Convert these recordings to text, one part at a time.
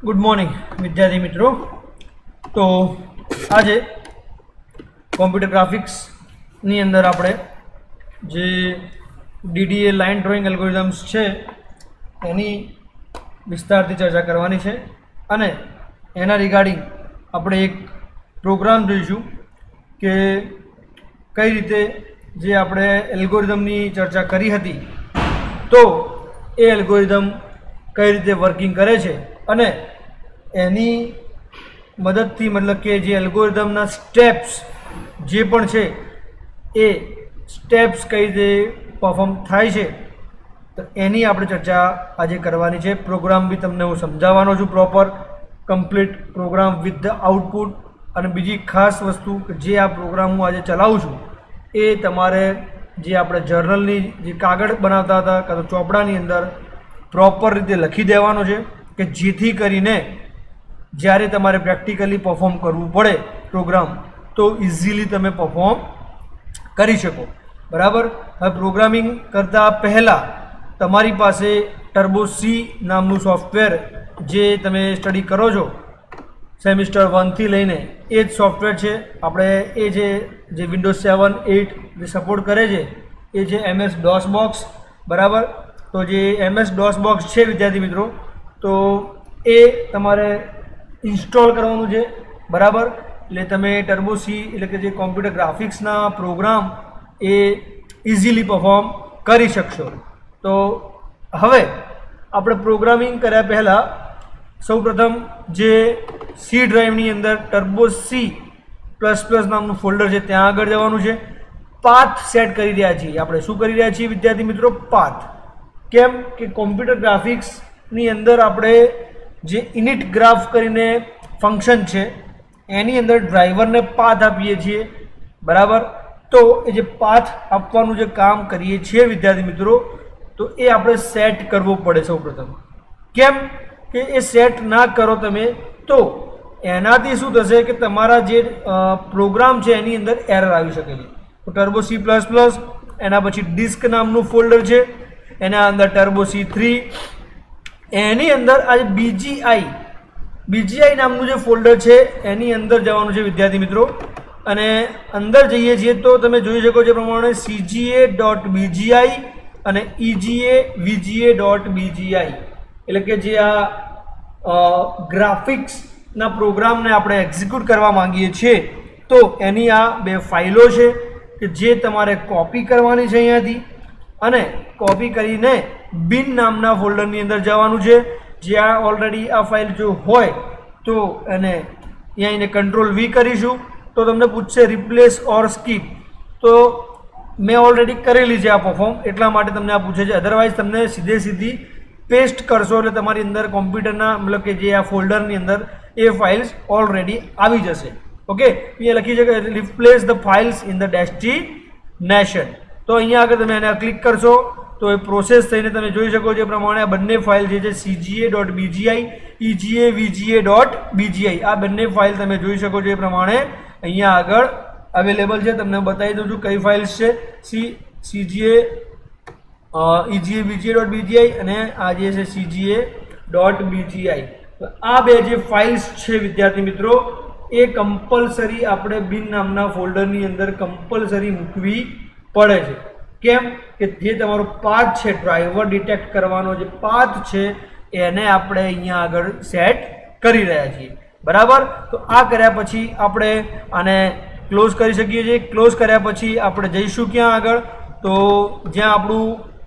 Good morning विद्यार्थी मित्रों। तो आज कॉम्प्यूटर ग्राफिक्स नी अंदर आपणे जे डीडीए लाइन ड्रॉइंग एल्गोरिथम्स छे एनी विस्तारथी चर्चा करवानी छे अने एना रिगार्डिंग आपणे एक प्रोग्राम जोईशुं के कई रीते जे आपणे एल्गोरिथमनी चर्चा करी हती तो ए एल्गोरिथम कई रीते वर्किंग करे छे अने एनी मददथी मतलब के जे एल्गोरिथमना स्टेप्स जे पण छे ए स्टेप्स कई रीते परफॉर्म थाय छे तो एनी आपणे चर्चा आज करवानी छे। प्रोग्राम भी तमने हूँ समझावानो छुं proper complete program with the output. अने बीजी खास वस्तु के जे आ प्रोग्राम हूँ आज चलावुं छुं ए तमारे जे आपणे जर्नलनी जे कागळ बनावता हता कां तो ચોપડાની अंदर प्रॉपर रीते लखी देवानो छे कि जेथी करीने ज्यारे तमारे प्रेक्टिकली परफॉर्म करवू पड़े प्रोग्राम तो इजीली तमे परफॉर्म करी शको। बराबर। हवे प्रोग्रामिंग करता पहला तमारी पासे टर्बो सी नामनु सॉफ्टवेर जे तमे स्टडी करो छो सेमिस्टर 1 थी लईने ए ज सॉफ्टवेर छे। आपणे ए जे विंडोज 7 8 जे सपोर्ट करे छे ए जे MS DOS बॉक्स। बराबर। तो जे MS DOS बॉक्स छे विद्यार्थी मित्रों तो ए तमारे इंस्टॉल करवानुं छे। बराबर। એટલે તમે ટર્બો સી એટલે કે જે કોમ્પ્યુટર ગ્રાફિક્સના પ્રોગ્રામ એ ઇઝીલી પરફોર્મ કરી શકશો। તો હવે આપણે પ્રોગ્રામિંગ કર્યા પહેલાં સૌપ્રથમ જે સી ડ્રાઈવની અંદર ટર્બો સી ++ નામનું ફોલ્ડર છે ત્યાં આગળ જવાનું છે। પાથ સેટ કરી રહ્યા છીએ આપણે। શું કરી રહ્યા છીએ વિદ્યાર્થી મિત્રો? પાથ। કેમ કે કોમ્પ્યુટર ગ્રાફિક્સની અંદર આપણે જે ઇનિટ ગ્રાફ કરીને ફંક્શન છે એની અંદર ડ્રાઈવરને પાથ આપીએ છીએ। બરાબર। તો એ જે પાથ આપવાનું જે કામ કરીએ છીએ વિદ્યાર્થી મિત્રો તો એ આપણે સેટ કરવો પડે સૌપ્રથમ। કેમ કે એ સેટ ના કરો તમે તો એનાથી શું થશે કે તમારા જે પ્રોગ્રામ છે એની અંદર એરર આવી શકે છે। તો ટર્બો સી ++ એના પછી ડિસ્ક નામનું ફોલ્ડર છે એના અંદર ટર્બો સી3 એની અંદર આ બીજીઆઈ નામનું જે ફોલ્ડર છે એની અંદર જવાનું છે વિદ્યાર્થી મિત્રો। અને અંદર જઈએ છીએ તો તમે જોઈ શકો છો પ્રમાણે cga.bgi અને egavga.bgi એટલે કે જે આ ગ્રાફિક્સના પ્રોગ્રામને આપણે એક્ઝિક્યુટ કરવા માંગીએ છીએ તો એની આ બે ફાઇલો છે કે જે તમારે કોપી કરવાની છે અહીંયાથી અને કોપી કરીને બિન નામના ફોલ્ડરની અંદર જવાનું છે જ્યાં ઓલરેડી આ ફાઇલ જો હોય તો એને અહીંયા કંટ્રોલ V કરીશું તો તમને પૂછશે રિપ્લેસ ઓર સ્કીપ। તો મેં ઓલરેડી કરેલી છે આ પરફોર્મ એટલા માટે તમને આ પૂછે છે। અધરવાઇઝ તમને સીધી પેસ્ટ કરશો એટલે તમારી અંદર કોમ્પ્યુટરના મતલબ કે જે આ ફોલ્ડરની અંદર એ ફાઇલ્સ ઓલરેડી આવી જશે। ઓકે। અહીંયા લખી છે કે replace the files in the destination. તો અહીંયા આગળ તમે એને ક્લિક કરશો તો એ પ્રોસેસ થઈને તમે જોઈ શકો છો પ્રમાણે આ બંને ફાઇલ જે છે cga.bgi egavga.bgi આ બંને ફાઇલ તમે જોઈ શકો છો એ પ્રમાણે અહીંયા આગળ અવેલેબલ છે। તમને બતાવી દઉં છું કઈ ફાઇલ્સ છે cga egavga.bgi અને આ જે છે cga.bgi। તો આ બે જે ફાઇલ્સ છે વિદ્યાર્થી મિત્રો એ કમ્પલસરી આપણે બિન નામના ફોલ્ડરની અંદર કમ્પલસરી મૂકવી પડે છે। કેમ કે જે તમારો પાથ છે ડ્રાઈવર ડિટેક્ટ કરવાનો જે પાથ છે એને આપણે અહીંયા આગળ સેટ કરી રહ્યા છીએ। બરાબર। તો આ કર્યા પછી આપણે આને ક્લોઝ કરી શકીએ છીએ। ક્લોઝ કર્યા પછી આપણે જઈશું ક્યાં આગળ તો જ્યાં આપણું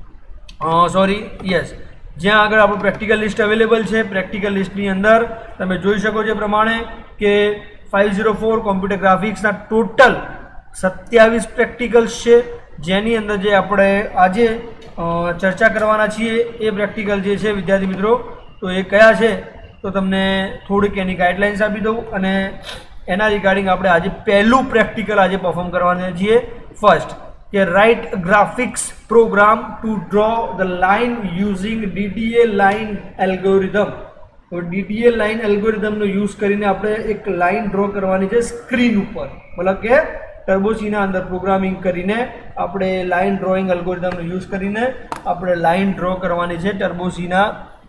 જ્યાં આગળ આપણું પ્રેક્ટિકલ લિસ્ટ અવેલેબલ છે। પ્રેક્ટિકલ લિસ્ટની અંદર તમે જોઈ શકો છો પ્રમાણે કે 504 કોમ્પ્યુટર ગ્રાફિક્સના ટોટલ 27 પ્રેક્ટિકલ્સ છે જેની અંદર જે આપણે આજે ચર્ચા કરવાના છીએ એ પ્રેક્ટિકલ જે છે વિદ્યાર્થી મિત્રો તો એ કયા છે તો તમને થોડીક એની ગાઈડલાઇન્સ આપી દઉં અને એના રિગાર્ડિંગ આપણે આજે પહેલું પ્રેક્ટિકલ આજે પરફોર્મ કરવાના છીએ। ફર્સ્ટ કે write graphics program to draw the line using DDA line algorithm. તો DDA લાઇન એલ્ગોરિધમનો યુઝ કરીને આપણે એક લાઇન ડ્રો કરવાની છે સ્ક્રીન ઉપર। મતલબ કે ટર્બો સીના અંદર પ્રોગ્રામિંગ કરીને આપણે લાઇન ડ્રોઈંગ એલ્ગોરિધમનો યુઝ કરીને આપણે લાઇન ડ્રો કરવાની છે ટર્બો સીના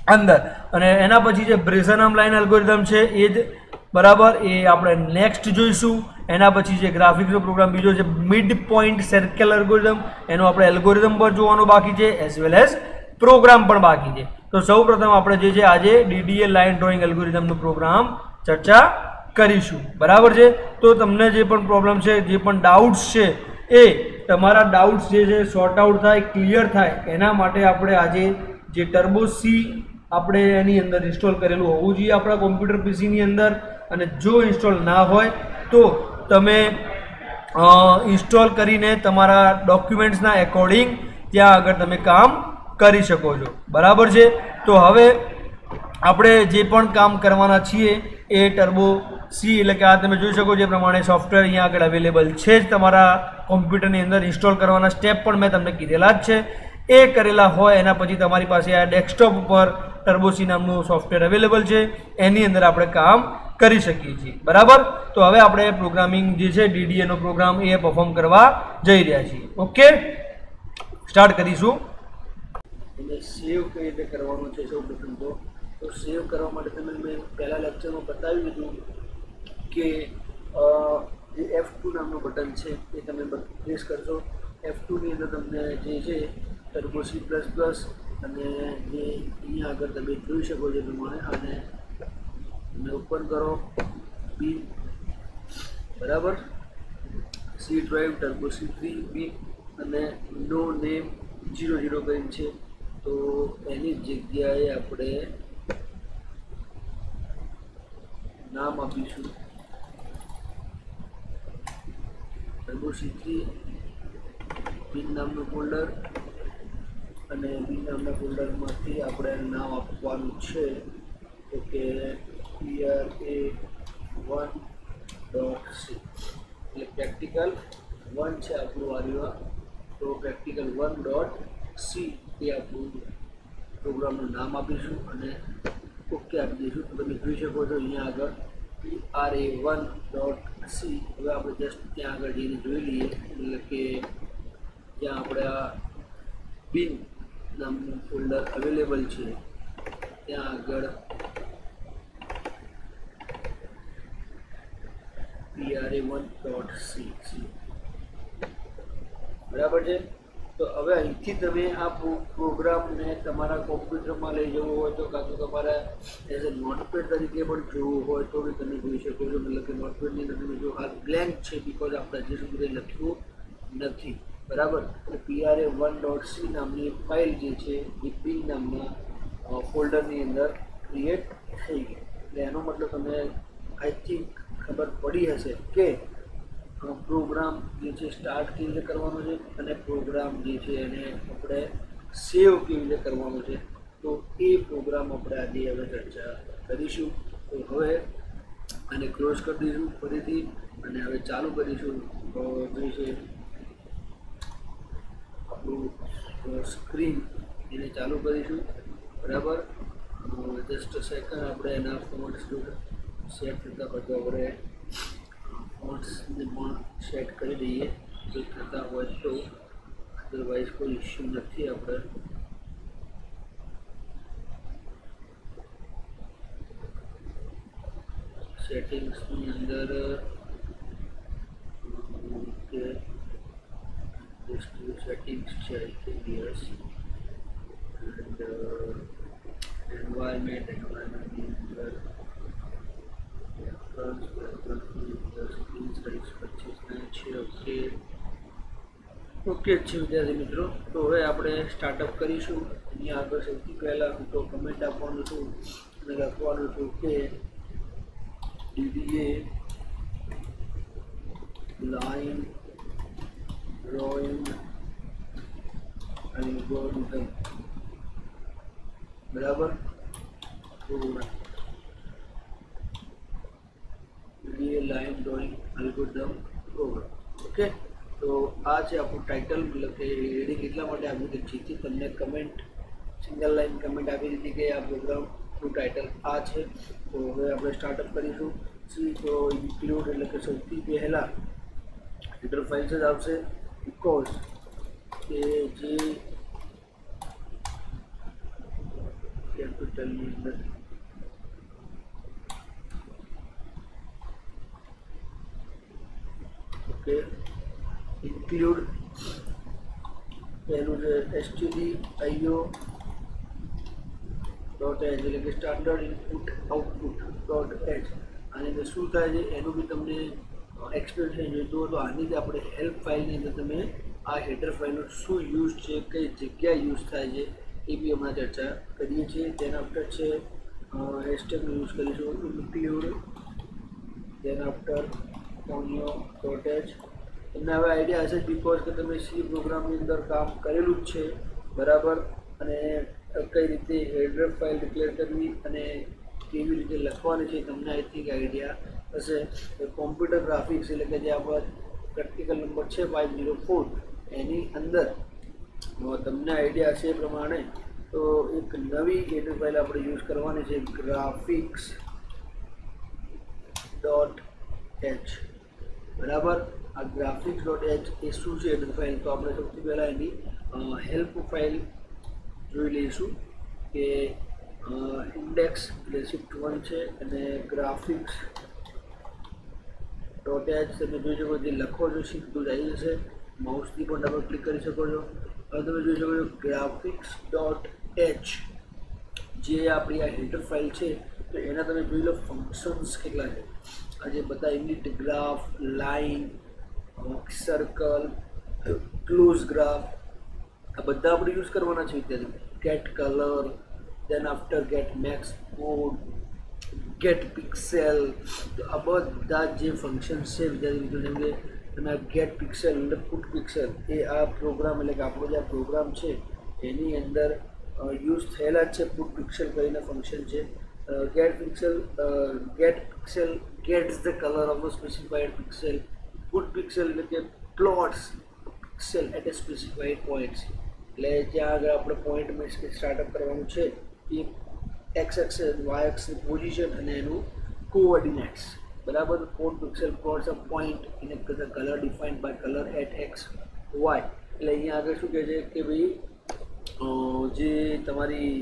અંદર. અને એના પછી જે બ્રેઝનમ લાઇન એલ્ગોરિધમ છે એ જ બરાબર એ આપણે નેક્સ્ટ જોઈશું. એના પછી જે ગ્રાફિક્સનો પ્રોગ્રામ બીજો છે મિડ પોઈન્ટ સર્કલ એલ્ગોરિધમ, એનો આપણે એલ્ગોરિધમ પર જોવાનું બાકી છે એઝ વેલ એઝ પ્રોગ્રામ પણ બાકી છે. તો સૌ પ્રથમ આપણે જે છે આજે DDA લાઇન ડ્રોઈંગ એલ્ગોરિધમનો પ્રોગ્રામ ચર્ચા કરીશું. બરાબર છે. તો તમને જે પણ પ્રોબ્લેમ છે, જે પણ ડાઉટ્સ છે, એ તમારા ડાઉટ્સ જે છે સોર્ટ આઉટ થાય, ક્લિયર થાય, એના માટે આપણે આજે જે ટર્બો સી આપણે એની અંદર ઇન્સ્ટોલ કરેલું હોવું જોઈએ આપણા કોમ્પ્યુટર પીસીની અંદર. અને જો ઇન્સ્ટોલ ના હોય તો તમે ઇન્સ્ટોલ કરીને તમારા ડોક્યુમેન્ટ્સના એકોર્ડિંગ ત્યાં આગળ તમે કામ કરી શકો છો. બરાબર છે. તો હવે આપણે જે પણ કામ કરવાના છીએ એ ટર્બો સી એટલે કે આ તમે જોઈ શકો છો એ પ્રમાણે સોફ્ટવેર અહીંયા આગળ અવેલેબલ છે જ તમારા કોમ્પ્યુટરની અંદર. ઇન્સ્ટોલ કરવાના સ્ટેપ પણ મેં તમને કીધેલા જ છે. એ કરેલા હોય એના પછી તમારી પાસે આ ડેસ્કટોપ ઉપર ટર્બો સી નામનું સોફ્ટવેર અવેલેબલ છે, એની અંદર આપણે કામ કરી શકીએ છીએ. બરાબર. તો હવે આપણે પ્રોગ્રામિંગ જે છે DDA નો પ્રોગ્રામ એ પરફોર્મ કરવા જઈ રહ્યા છીએ. ઓકે, સ્ટાર્ટ કરીશું. અને સેવ કઈ રીતે કરવાનું છે સૌ પ્રથમ તો સેવ કરવા માટે તમે મેં પહેલા લેક્ચરમાં બતાવી દીધું કે જે F2 નામનું બટન છે એ તમે પ્રેસ કરશો. F2 ની અંદર તમને જે છે ટર્બો C++ અને જે અહીંયા આગળ તમે જોઈ શકો છો પ્રમાણે આને તમે ઓપન કરો બી. બરાબર. સી ડ્રાઈવ ટર્બો C3 બી અને નો નેમ 00 કરીને છે. તો એની જગ્યાએ આપણે નામ આપીશું ટર્બો C3 બિન નામનું ફોલ્ડર. અને બિન નામના ફોલ્ડરમાંથી આપણે નામ આપવાનું છે તો કે PRA1.c એટલે પ્રેક્ટિકલ 1 છે આપણું આવ્યું. તો practical1.c એ આપણું પ્રોગ્રામનું નામ આપીશું અને ઓકે આપી દઈશું. તો તમે જોઈ શકો છો અહીંયા આગળ PRA1.c. હવે આપણે જસ્ટ ત્યાં આગળ જઈને જોઈ લઈએ એટલે કે જ્યાં આપણે આ બિન નામનું ફોલ્ડર અવેલેબલ છે ત્યાં આગળ PRA1.c. બરાબર છે. તો હવે અહીંથી તમે આ પ્રોગ્રામને તમારા કોમ્પ્યુટરમાં લઈ જવો હોય તો કાં તો તમારે એઝ એ નોટપેડ તરીકે પણ જોવું હોય તો બી તમે જોઈ શકો છો. મતલબ કે નોટપેડની અંદર તમે જો હાલ બ્લેન્ક છે બિકોઝ આપણે હજી સુધી લખ્યું નથી. બરાબર. એટલે PRA1.c નામની ફાઇલ જે છે એ બિન નામના ફોલ્ડરની અંદર ક્રિએટ થઈ ગઈ. એટલે એનો મતલબ તમને આઈ થિંક ખબર પડી હશે કે પ્રોગ્રામ જે છે સ્ટાર્ટ કેવી રીતે કરવાનો છે અને પ્રોગ્રામ જે છે એને આપણે સેવ કેવી રીતે કરવાનો છે. તો એ પ્રોગ્રામ આપણે આજે હવે ચર્ચા કરીશું. તો હવે આને ક્લોઝ કરી દઈશું ફરીથી અને હવે ચાલુ કરીશું. તો જે છે આપણું સ્ક્રીન એને ચાલુ કરીશું. બરાબર. જસ્ટ સેકન્ડ આપણે એના ફોન્ટ્સ સેટ થતાં પછી આપણે ફોન્ટ્સને પણ સેટ કરી દઈએ જો થતા હોય તો. અદરવાઇઝ કોઈ ઇશ્યુ નથી. આપણે સેટિંગ્સની અંદર કે settings છે yes and environment ની અંદર સ્ક્રીન સાઇઝ 25 છે. ઓકે છે વિદ્યાર્થી મિત્રો. તો હવે આપણે સ્ટાર્ટઅપ કરીશું. અહીંયા આગળ સૌથી પહેલાં હું તો કમેન્ટ આપવાનું છું અને લખવાનું છું કે DDA લાઇન ડ્રોઈંગ એલ્ગોરિધમ. બરાબર. DDA line drawing algorithm program. Okay. તો આ છે આપણું ટાઇટલ. મતલબ કે હેડિંગ એટલા માટે આપ્યું કે જેથી તમને કમેન્ટ સિંગલ લાઇન કમેન્ટ આપી દીધી કે આ પ્રોગ્રામનું ટાઇટલ આ છે. તો હવે આપણે સ્ટાર્ટઅપ કરીશું. તો ઇન્ક્લુડ એટલે કે સૌથી પહેલાં હેડર ફાઇલ્સ જ આવશે બિકોઝ કે જે કેપિટલની અંદર ઓકે ઇન્ક્લુડ પહેલું છે stdio ડોટ એચ એટલે કે standard input output dot H આની અંદર શું થાય છે એનું બી તમને એક્સપ્લેનેશન જોઈતું હોય તો આની જ આપણે હેલ્પ ફાઇલની અંદર તમે આ હેડર ફાઇલનો શું યુઝ છે કઈ જગ્યા યુઝ થાય છે એ બી હમણાં ચર્ચા કરીએ છીએ. તેના આફ્ટર છે હેશટેગનો યુઝ કરીશું ઇન્ક્લુડ તેના આફ્ટર ઓનિયો ડોટ એચ. તમને હવે આઈડિયા હશે બિકોઝ કે તમે સી પ્રોગ્રામની અંદર કામ કરેલું જ છે બરાબર, અને કઈ રીતે હેડર ફાઇલ ડિક્લેર કરવી અને કેવી રીતે લખવાની છે તમને આઈ થિંક આઈડિયા હશે. કોમ્પ્યુટર ગ્રાફિક્સ એટલે કે જે આપણા પ્રેક્ટિકલ નંબર છે 504 એની અંદર તમને આઈડિયા હશે એ પ્રમાણે તો એક નવી હેડર ફાઇલ આપણે યુઝ કરવાની છે ગ્રાફિક્સ ડોટ એચ બરાબર. આ ગ્રાફિક્સ ડોટ એચ એ શું છે હેડર ફાઇલ તો આપણે સૌથી પહેલાં એની હેલ્પ ફાઇલ જોઈ લઈશું કે ઇન્ડેક્સ એટલે શિફ્ટ 1 છે અને ગ્રાફિક્સ ડોટ એચ તમે જોઈ શકો જે લખો છો સીધું જ આવી જશે, માઉસથી પણ ડબલ ક્લિક કરી શકો છો. હવે તમે જોઈ શકો છો ગ્રાફિક્સ ડોટ એચ જે આપણી આ હેડર ફાઇલ છે તો એના તમે જોઈ લો ફંક્શન્સ કેટલા છે. આજે બધા init graph, line, circle, close graph આ બધા આપણે યુઝ કરવાના છે વિદ્યાર્થી. Get colour, then after get max mode, get pixel, તો આ બધા જે ફંક્શન્સ છે વિદ્યાર્થી મિત્રો જેમ કે તમે ગેટ પિક્સેલ એટલે પુટ પિક્સેલ એ આ પ્રોગ્રામ એટલે કે આપણો જે આ પ્રોગ્રામ છે એની અંદર યુઝ થયેલા જ છે. પુટ પિક્સેલ કરીને ફંક્શન છે. Get pixel gets the colour of the specified pixel. Put pixel એટલે કે plots pixel at a specified points એટલે જ્યાં આગળ આપણે પોઈન્ટ મેં સ્ટાર્ટઅપ કરવાનું છે એ X axis Y axis position અને એનું કોઓર્ડિનેટ્સ બરાબર. Put pixel plots a point in a colour defined by colour at X Y એટલે અહીંયા આગળ શું કહે છે કે ભાઈ જે તમારી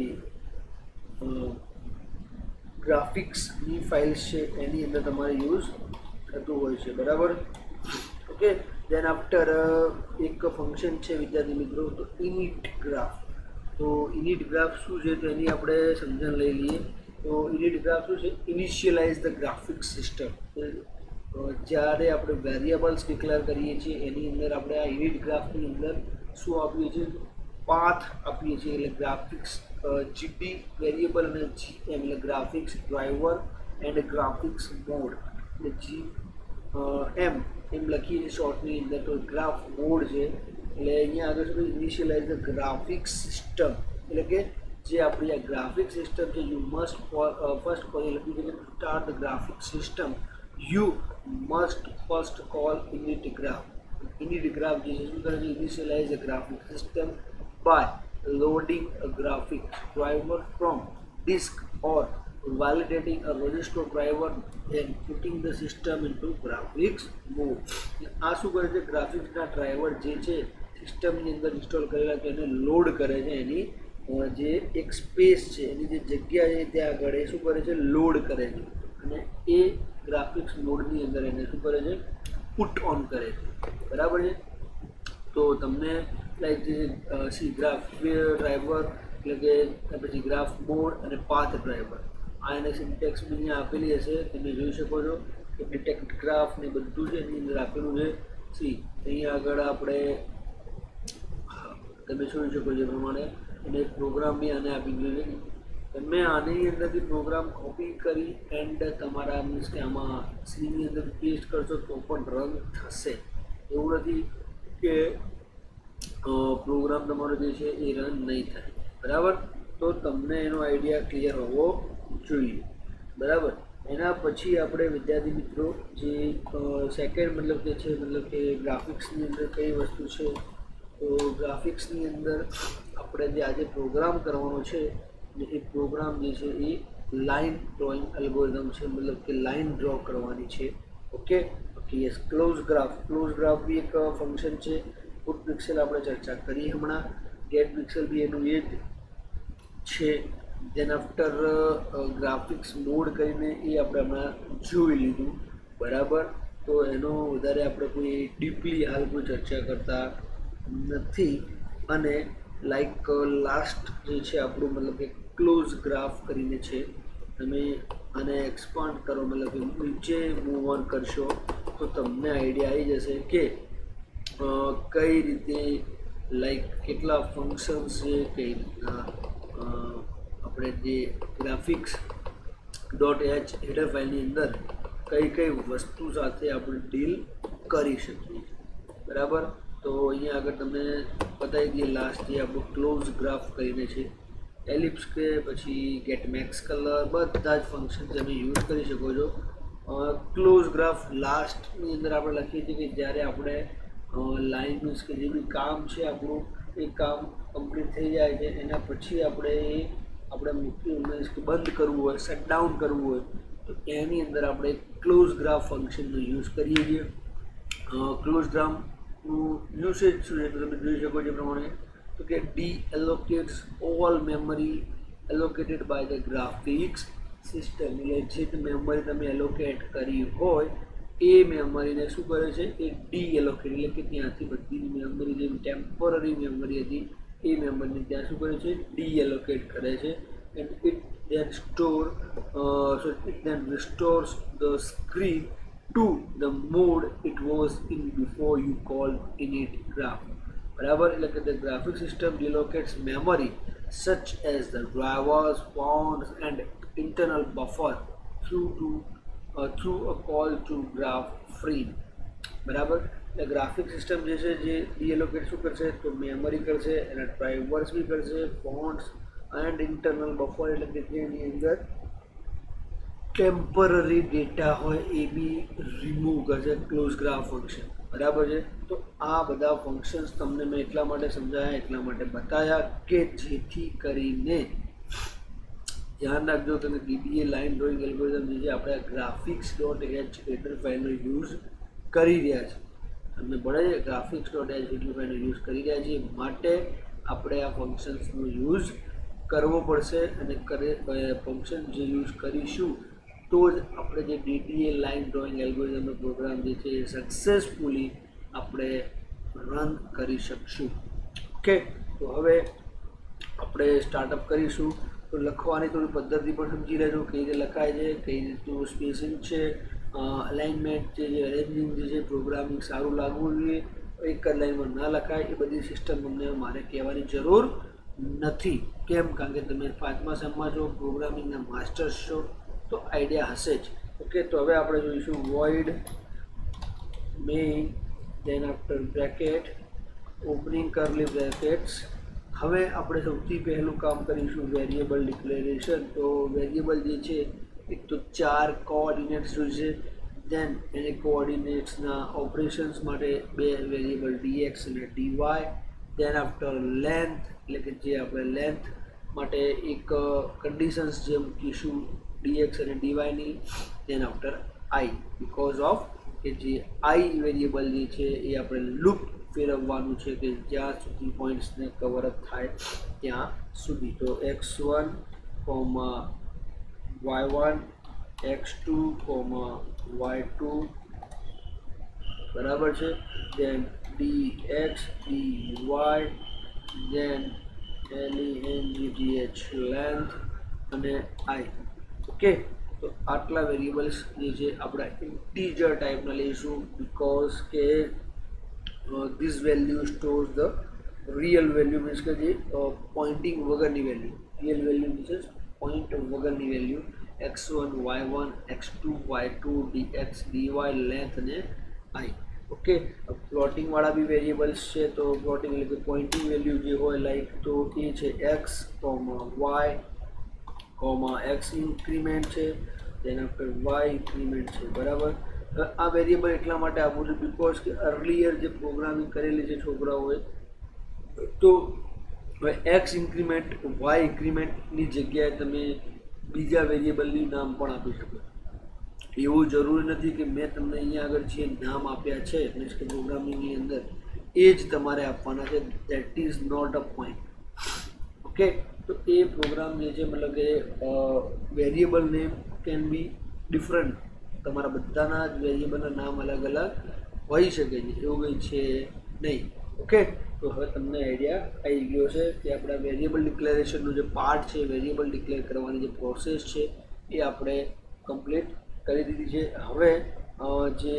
ગ્રાફિક્સની ફાઇલ્સ છે એની અંદર તમારે યુઝ થતું હોય છે બરાબર. ઓકે દેન આફ્ટર એક ફંક્શન છે વિદ્યાર્થી મિત્રો તો ઇનિટ ગ્રાફ. તો ઇનિટ ગ્રાફ શું છે તો એની આપણે સમજણ લઈ લઈએ. તો ઇનિટ ગ્રાફ શું છે ઇનિશિયલાઇઝ ધ ગ્રાફિક્સ સિસ્ટમ. જ્યારે આપણે વેરિયેબલ્સ ડિક્લેર કરીએ છીએ એની અંદર આપણે આ ઇનિટ ગ્રાફની અંદર શું આપીએ છીએ પાથ આપીએ છીએ એટલે ગ્રાફિક્સ જીડી વેરિયેબલ અને જીએમ એટલે graphics driver and graphics mode એટલે એમ લખીએ છીએ શોર્ટની અંદર. તો ગ્રાફ મોડ છે એટલે અહીંયા આગળ શું ઇનિશિયલાઇઝ ધ ગ્રાફિક્સ સિસ્ટમ એટલે કે જે આપણી આ ગ્રાફિક સિસ્ટમ છે યુ મસ્ટ ફર્સ્ટ કોલ લખ્યું છે કે start the graphic system you must first call init graph. Init graph જે છે શું કરે છે initialize the graphic system by loading a graphics driver from disk or validating a register driver and putting the system into graphics mode. આ શું કરે છે ગ્રાફિક્સના driver જે છે સિસ્ટમની અંદર ઇન્સ્ટોલ કરેલા છે એને લોડ કરે છે. એની જે એક સ્પેસ છે એની જે જગ્યા છે ત્યાં આગળ એ શું કરે છે લોડ કરે છે અને એ ગ્રાફિક્સ મોડની અંદર એને શું કરે છે પુટ ઓન કરે છે બરાબર છે. તો તમને લાઈક જે સી ગ્રાફ ડ્રાઈવર એટલે કે પછી ગ્રાફ મોડ અને પાથ ડ્રાઈવર આ એને સિન્ટેક્સ બી અહીંયા આપેલી હશે તમે જોઈ શકો છો કે ડિટેક્ટ ગ્રાફ ને બધું છે એની અંદર આપેલું છે. સી અહીંયા આગળ આપણે તમે જોઈ શકો છો એ પ્રમાણે અને પ્રોગ્રામ બી આને આપી દીધો છે. તમે આની અંદરથી પ્રોગ્રામ કોપી કરી એન્ડ તમારા મીન્સ કે આમાં સીની અંદર પેસ્ટ કરશો તો પણ રન થશે. એવું નથી કે પ્રોગ્રામ તમારો જે છે એ રન નહીં થાય બરાબર. તો તમને એનો આઈડિયા ક્લિયર હોવો જોઈએ બરાબર. એના પછી આપણે વિદ્યાર્થી મિત્રો જે સેકન્ડ મતલબ કે છે મતલબ કે ગ્રાફિક્સની અંદર કઈ વસ્તુ છે તો ગ્રાફિક્સની અંદર આપણે જે આજે પ્રોગ્રામ કરવાનો છે એ પ્રોગ્રામ જે છે એ લાઇન ડ્રોઈંગ એલ્ગોરિધમ છે મતલબ કે લાઇન ડ્રો કરવાની છે. Okay yes. ક્લોઝ ગ્રાફ બી એક ફંક્શન છે. પુટ પિક્સેલ આપણે ચર્ચા કરી હમણાં. ગેટ પિક્સેલ બી એનું એ જ છે ધેન આફ્ટર ગ્રાફિક્સ મોડ કરીને એ આપણે હમણાં જોઈ લીધું, બરાબર. તો એનો વધારે આપણે કોઈ ડીપલી હાલ કોઈ ચર્ચા કરતા નથી. અને લાઈક લાસ્ટ જે છે આપણું મતલબ કે ક્લોઝ ગ્રાફ કરીને છે, તમે આને એક્સપાન્ડ કરો મતલબ કે નીચે મૂવ ઓન કરશો તો તમને આઈડિયા આવી જશે કે કઈ રીતે લાઈક કેટલા ફંક્શન્સ છે, કઈ રીતના આપણે જે ગ્રાફિક્સ ડોટ એચ હેડર ફાઇલની અંદર કઈ કઈ વસ્તુ સાથે આપણે ડીલ કરી શકીએ, બરાબર. તો અહીંયા આગળ તમને બતાવી દઈએ લાસ્ટ જે આપણું ક્લોઝ ગ્રાફ કરીને છે, એલિપ્સ કે પછી ગેટ મેક્સ કલર બધા જ ફંક્શન તમે યુઝ કરી શકો છો. ક્લોઝ ગ્રાફ લાસ્ટની અંદર આપણે લખીએ છીએ કે જ્યારે આપણે લાઈન મીન્સ કે જે બી કામ છે આપણું એ કામ કમ્પ્લીટ થઈ જાય છે એના પછી આપણે મૂકી મીન્સ કે બંધ કરવું હોય, શટડાઉન કરવું હોય તો એની અંદર આપણે ક્લોઝ ગ્રાફ ફંક્શનનો યુઝ કરીએ છીએ. ક્લોઝ ગ્રાફનું યુસેજ શું છે તો તમે જોઈ શકો છો પ્રમાણે તો કે deallocates all memory allocated by the graphics system, એટલે જે મેમરી તમે એલોકેટ કરી હોય એ મેમરીને શું કરે છે એ ડી એલોકેટ એટલે કે ત્યાંથી બધી મેમરી જે ટેમ્પરરી મેમરી હતી એ મેમરીને ત્યાં શું કરે છે ડી એલોકેટ કરે છે. And it then it then restores the screen to the mode it was in before you called init graph, બરાબર. એટલે કે the graphic system relocates memory such as the drivers, fonts and internal buffer through a call to graph frame, બરાબર. એટલે graphic system જે છે જે ડીએલોકેટ શું કરશે તો મેમરી કરશે, એના ડ્રાઈવર્સ બી કરશે, ફોન્ટ્સ એન્ડ ઇન્ટરનલ બફર એટલે કે જેની અંદર ટેમ્પરરી ડેટા હોય એ બી રિમૂવ કરશે ક્લોઝ ગ્રાફ ફંક્શન, બરાબર છે. તો આ બધા ફંક્શન્સ તમને મેં એટલા માટે સમજાયા, એટલા માટે બતાવ્યા કે જેથી કરીને ધ્યાન રાખજો તમે DDA લાઇન ડ્રોઈંગ એલ્ગોરિધમ જે છે આપણે ગ્રાફિક્સ ડોટ એચ હેડર ફાઇલનો યુઝ કરી રહ્યા છીએ, તમને પડે છે ગ્રાફિક્સ ડોટ એચ હેડર ફાઇલનો યુઝ કરી રહ્યા છીએ માટે આપણે આ ફંક્શન્સનો યુઝ કરવો પડશે. અને ફંક્શન જે યુઝ કરીશું તો જ આપણે જે DDA લાઇન ડ્રોઈંગ એલ્ગોરિધમનો પ્રોગ્રામ જે છે એ સક્સેસફુલી આપણે રન કરી શકશું. ઓકે, તો હવે આપણે સ્ટાર્ટઅપ કરીશું. તો લખવાની થોડી પદ્ધતિ પણ સમજી લેજો, કઈ રીતે લખાય છે, કઈ રીતનું સ્પેસિંગ છે, અલાઇનમેન્ટ જે અરેન્જિંગ જે છે, પ્રોગ્રામિંગ સારું લાગવું જોઈએ, એક જ લાઇનમાં ના લખાય એ બધી સિસ્ટમ તમને મારે કહેવાની જરૂર નથી. કેમ? કારણ કે તમે 5મા સેમમાં છો, પ્રોગ્રામિંગના માસ્ટર્સ છો તો આઈડિયા હશે જ. ઓકે, તો હવે આપણે જોઈશું void main then after bracket opening curly brackets. હવે આપણે સૌથી પહેલું કામ કરીશું વેરિયેબલ ડિક્લેરેશન. તો વેરિયેબલ જે છે એક તો 4 કોઓર્ડિનેટ્સ જોઈશે, દેન એને કોઓર્ડિનેટ્સના ઓપરેશન્સ માટે 2 વેરિયેબલ dx અને dy, દેન આફ્ટર લેન્થ એટલે કે જે આપણે લેન્થ માટે એક કન્ડિશન્સ જે મૂકીશું dx અને dy ની, then after I because of કે જે I વેરિયેબલ જે છે એ આપણે લૂપ ફેરવવાનું છે કે જ્યાં સુધી પોઈન્ટ્સને કવર અપ થાય ત્યાં સુધી. તો x1, y1, x2, y2 બરાબર છે, then dx, dy, then length અને I. ઓકે, તો આટલા વેરિયેબલ્સ જે છે આપણા ઇન્ટીજર ટાઈપના લઈશું બીકોઝ કે this value stores the real value means કે જે પોઇન્ટિંગ વગરની value, real value means point વગરની value x1, y1, x2, y2, dx, dy, length અને I. ઓકે, પ્લોટિંગ વાળા બી વેરિયેબલ્સ છે. તો પ્લોટિંગ એટલે કે પોઇન્ટિંગ વેલ્યુ જે હોય લાઈક તો એ છે x, y, x ઇન્ક્રીમેન્ટ છે, તેના આફ્ટર y ઇન્ક્રીમેન્ટ છે, બરાબર. આ વેરિયેબલ એટલા માટે આપું છું બીકોઝ કે અર્લિયર જે પ્રોગ્રામિંગ કરેલી છે છોકરાઓએ તો એક્સ ઇન્ક્રીમેન્ટ વાય ઇન્ક્રીમેન્ટની જગ્યાએ તમે બીજા વેરિયેબલની નામ પણ આપી શકો. એવું જરૂરી નથી કે મેં તમને અહીંયા આગળ જે નામ આપ્યા છે મીન્સ કે પ્રોગ્રામિંગની અંદર એ જ તમારે આપવાના છે. That is not a point. Okay, તો એ પ્રોગ્રામ જે છે મતલબ કે variable name can be different, તમારા બધાના જ વેરિયેબલના નામ અલગ અલગ હોઈ શકે છે, એવું કંઈ છે નહીં. ઓકે, તો હવે તમને આઈડિયા આવી ગયો છે કે આપણા વેરિયેબલ ડિક્લેરેશનનું જે પાર્ટ છે, વેરિયેબલ ડિક્લેર કરવાની જે પ્રોસેસ છે એ આપણે કમ્પ્લીટ કરી દીધી છે. હવે જે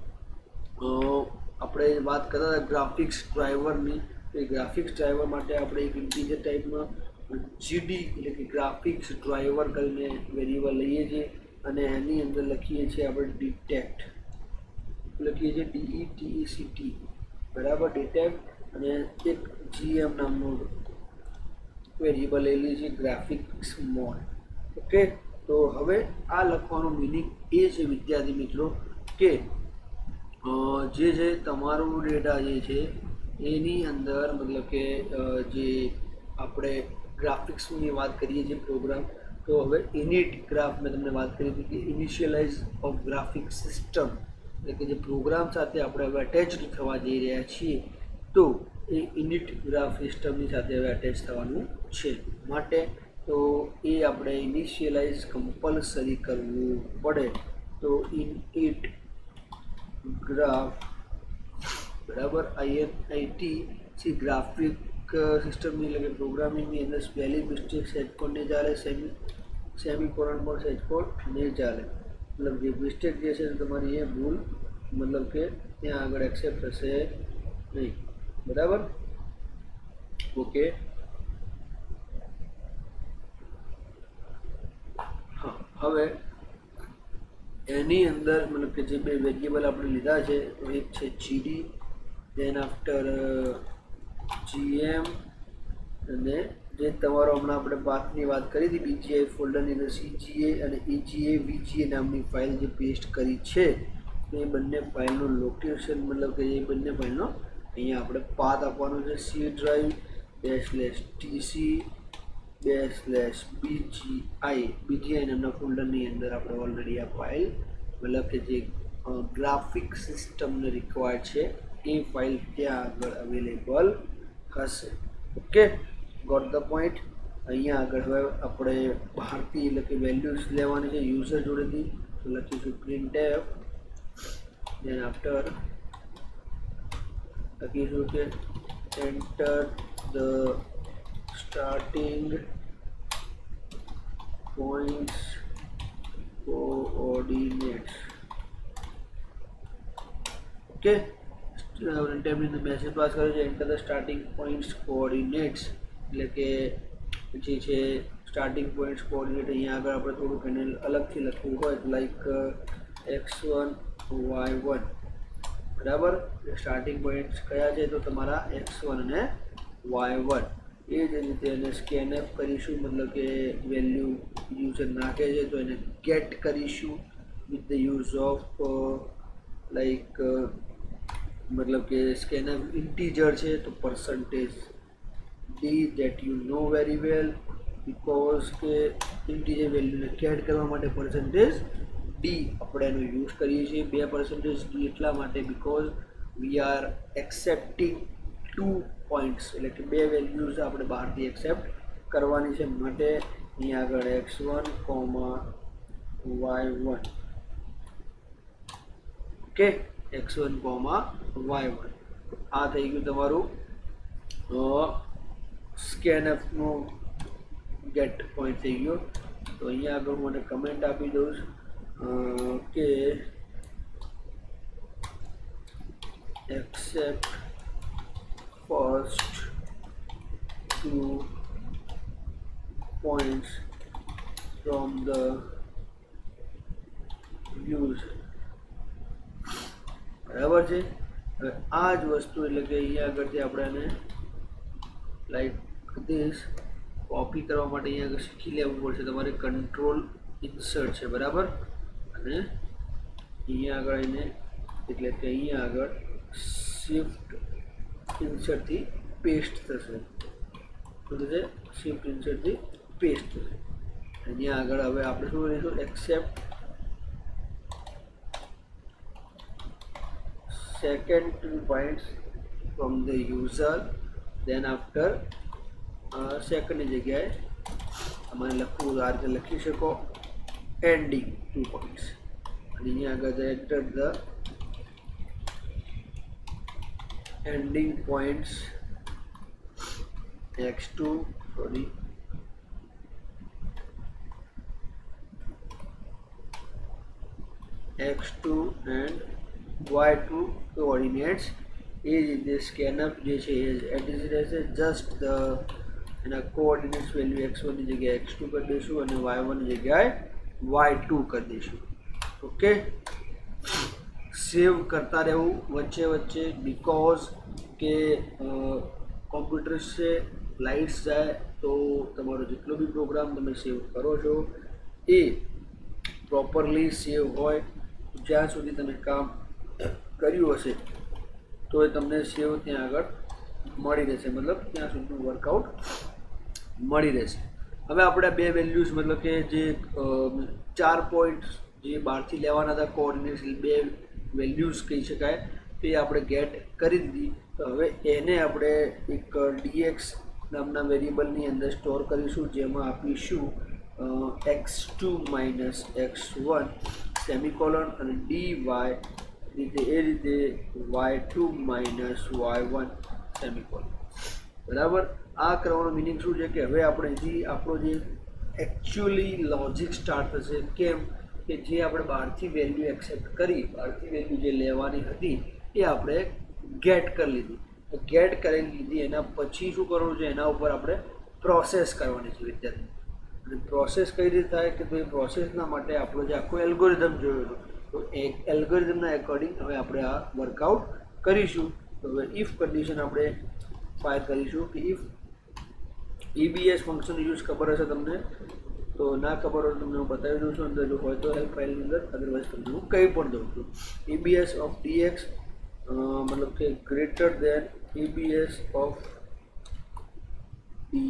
આપણે વાત કરતા હતા ગ્રાફિક્સ ડ્રાઈવરની, એ ગ્રાફિક્સ ડ્રાઈવર માટે આપણે એક ઇન્ટીજર ટાઈપમાં જીડી એટલે કે ગ્રાફિક્સ ડ્રાઈવર કરીને વેરિયેબલ લઈએ છીએ અને એની અંદર લખીએ છીએ આપણે ડિટેક્ટ, લખીએ છીએ DETECT, બરાબર, ડિટેક્ટ, અને એક GM નામનું વેરિયેબલ લઈ લઈએ છીએ ગ્રાફિક્સ મોડ. ઓકે, તો હવે આ લખવાનો મિનિંગ એ છે વિદ્યાર્થી મિત્રો કે જે છે તમારું ડેટા જે છે એની અંદર મતલબ કે જે આપણે ગ્રાફિક્સની વાત કરીએ છીએ પ્રોગ્રામ, તો હવે ઇનિટ ગ્રાફ મેં તમને વાત કરી હતી કે ઇનિશિયલાઇઝ ઓફ ગ્રાફિક સિસ્ટમ એટલે કે જે પ્રોગ્રામ સાથે આપણે હવે અટેચ્ડ થવા જઈ રહ્યા છીએ, તો એ ઇનિટ ગ્રાફ સિસ્ટમની સાથે હવે અટેચ થવાનું છે. માટે તો એ આપણે ઇનિશિયલાઇઝ કમ્પલસરી કરવું પડે. તો ઇનિટ ગ્રાફ બરાબર INIT સી ગ્રાફિક સિસ્ટમની એટલે કે પ્રોગ્રામિંગની અંદર સ્પેલિંગ મિસ્ટેક સેટ કોડ નહીં ચાલે, સેમિકોલન પણ સેટ કોડ નહીં ચાલે, મતલબ જે મિસ્ટેક જે છે તમારી એ ભૂલ મતલબ કે ત્યાં આગળ એક્સેપ્ટ થશે નહીં, બરાબર. ઓકે, હા, હવે એની અંદર મતલબ કે જે બે વેરિયેબલ આપણે લીધા છે, એક છે GD, દેન આફ્ટર GM, અને જે તમારો હમણાં આપણે પાથની વાત કરી હતી BGI ફોલ્ડરની અંદર CGA અને EGA VGA નામની ફાઇલ જે પેસ્ટ કરી છે, એ બંને ફાઇલનું લોકેશન મતલબ કે એ બંને ફાઇલનો અહીંયા આપણે પાથ આપવાનો છે C ડ્રાઈવ /TC/BGI નામના ફોલ્ડરની અંદર આપણે ઓલરેડી આ ફાઇલ મતલબ કે જે ગ્રાફિક સિસ્ટમને રિક્વાયર્ડ છે એ ફાઇલ ત્યાં આગળ અવેલેબલ હશે. Okay, got the point. અહીંયા આગળ હવે આપણે બહારથી એટલે કે વેલ્યુઝ લેવાની છે યુઝર જોડેથી, તો લખીશું printf, then after લખીશું કે enter the starting points coordinates. Okay, printf ની મેસેજ પાસ કર્યો છે enter the starting points coordinates એટલે કે જે છે સ્ટાર્ટિંગ પોઈન્ટ્સ કોઓર્ડિનેટ અહીંયા આગળ આપણે થોડુંક એને અલગથી લખવું હોય તો લાઈક x1 y1, બરાબર. સ્ટાર્ટિંગ પોઈન્ટ્સ કયા છે તો તમારા x1 અને y1. એ જ રીતે એને સ્કેનએફ કરીશું, મતલબ કે વેલ્યુ યુઝર નાખે છે તો એને ગેટ કરીશું with the use of like મતલબ કે સ્કેનએફ ઇન્ટીજર છે તો %d that you know very well, because કે ઇન્ટીજર વેલ્યુને ગેટ કરવા માટે %d આપણે એનો યુઝ કરીએ છીએ. 2% d એટલા માટે because we are accepting 2 points એટલે કે 2 વેલ્યુઝ આપણે બહારથી એક્સેપ્ટ કરવાની છે, માટે અહીંયા આગળ x1, y1. Okay, x1, y1 આ થઈ ગયું તમારું સ્કેનએફનું ગેટ પોઈન્ટ થઈ ગયો. તો અહીંયા આગળ હું મને કમેન્ટ આપી દઉં કે accept first 2 points from the user, બરાબર છે. હવે આ જ વસ્તુ એટલે કે અહીંયા આગળથી આપણે એને લાઈક ધીસ કોપી કરવા માટે અહીંયા આગળ શીખી લેવું પડશે તમારે. કંટ્રોલ ઇન્સર્ટ છે, બરાબર, અને અહીંયા આગળ એને એટલે કે અહીંયા આગળ શિફ્ટ ઇન્સર્ટથી પેસ્ટ થશે, શું થશે? શિફ્ટ ઇન્સર્ટથી પેસ્ટ થશે. અહીંયા આગળ હવે આપણે શું કરીશું? Accept second 2 points from the user, then after સેકન્ડની જગ્યાએ તમારે લખવું તો આ રીતે લખી શકો એન્ડિંગ 2 પોઈન્ટ્સ અને અહીંયા આગળ enter the ending points x2 and y2 coordinates એ રીતે સ્કેનઅપ જે છે એ એટ રહેશે જસ્ટ એના કોઓર્ડિનેટ્સ વેલ્યુ x1 ની જગ્યાએ x2 કરી દઈશું અને y1 ની જગ્યાએ y2 કરી દઈશું. ઓકે, સેવ કરતા રહેવું વચ્ચે વચ્ચે બીકોઝ કે કોમ્પ્યુટર્સ છે લાઇટ્સ જાય તો તમારો જેટલો બી પ્રોગ્રામ તમે સેવ કરો છો એ પ્રોપરલી સેવ હોય. જ્યાં સુધી તમે કામ કર્યું હશે તો એ તમને સેવ ત્યાં આગળ મળી રહેશે, મતલબ ત્યાં સુધીનું વર્કઆઉટ મળી રહેશે. હવે આપણે બે વેલ્યુઝ મતલબ કે જે 4 પોઈન્ટ જે બહારથી લેવાના હતા કોઓર્ડિનેટ્સ બે વેલ્યુઝ કહી શકાય તે આપણે ગેટ કરી દીધી. તો હવે એને આપણે એક dx નામના વેરિયેબલની અંદર સ્ટોર કરીશું જેમાં આપીશું x2 માઇનસ x1 સેમિકોલન અને dy રીતે એ રીતે y2 માઇનસ y1 સેમિકોલન. બરાબર, આ કરવાનો મિનિંગ શું છે કે હવે આપણે અહીંથી આપણો જે એકચ્યુઅલી લોજિક સ્ટાર્ટ થશે. કેમ કે જે આપણે બહારથી વેલ્યુ એક્સેપ્ટ કરી, બહારથી વેલ્યુ જે લેવાની હતી એ આપણે ગેટ કરી લીધી. ગેટ કરી લીધી એના પછી શું કરવું છે, એના ઉપર આપણે પ્રોસેસ કરવાની છે વિદ્યાર્થી. અને પ્રોસેસ કઈ રીતે થાય કે ભાઈ પ્રોસેસના માટે આપણો જે આખો એલ્ગોરિધમ જોયો હતો તો એ એલ્ગોરિધમના એકોર્ડિંગ હવે આપણે આ વર્કઆઉટ કરીશું. તો હવે ઇફ કન્ડિશન આપણે ફાયર કરીશું કે ઇફ EBS ફંક્શન યુઝ ખબર હશે તમને, તો ના ખબર હોય તમને હું બતાવી દઉં છું. અંદર જો હોય તો હેલ્પ ફાઇલની અંદર, અદરવાઇઝ તમને હું કંઈ પણ દઉં છું. EBS ઓફ dx મતલબ કે greater than EBS of dy.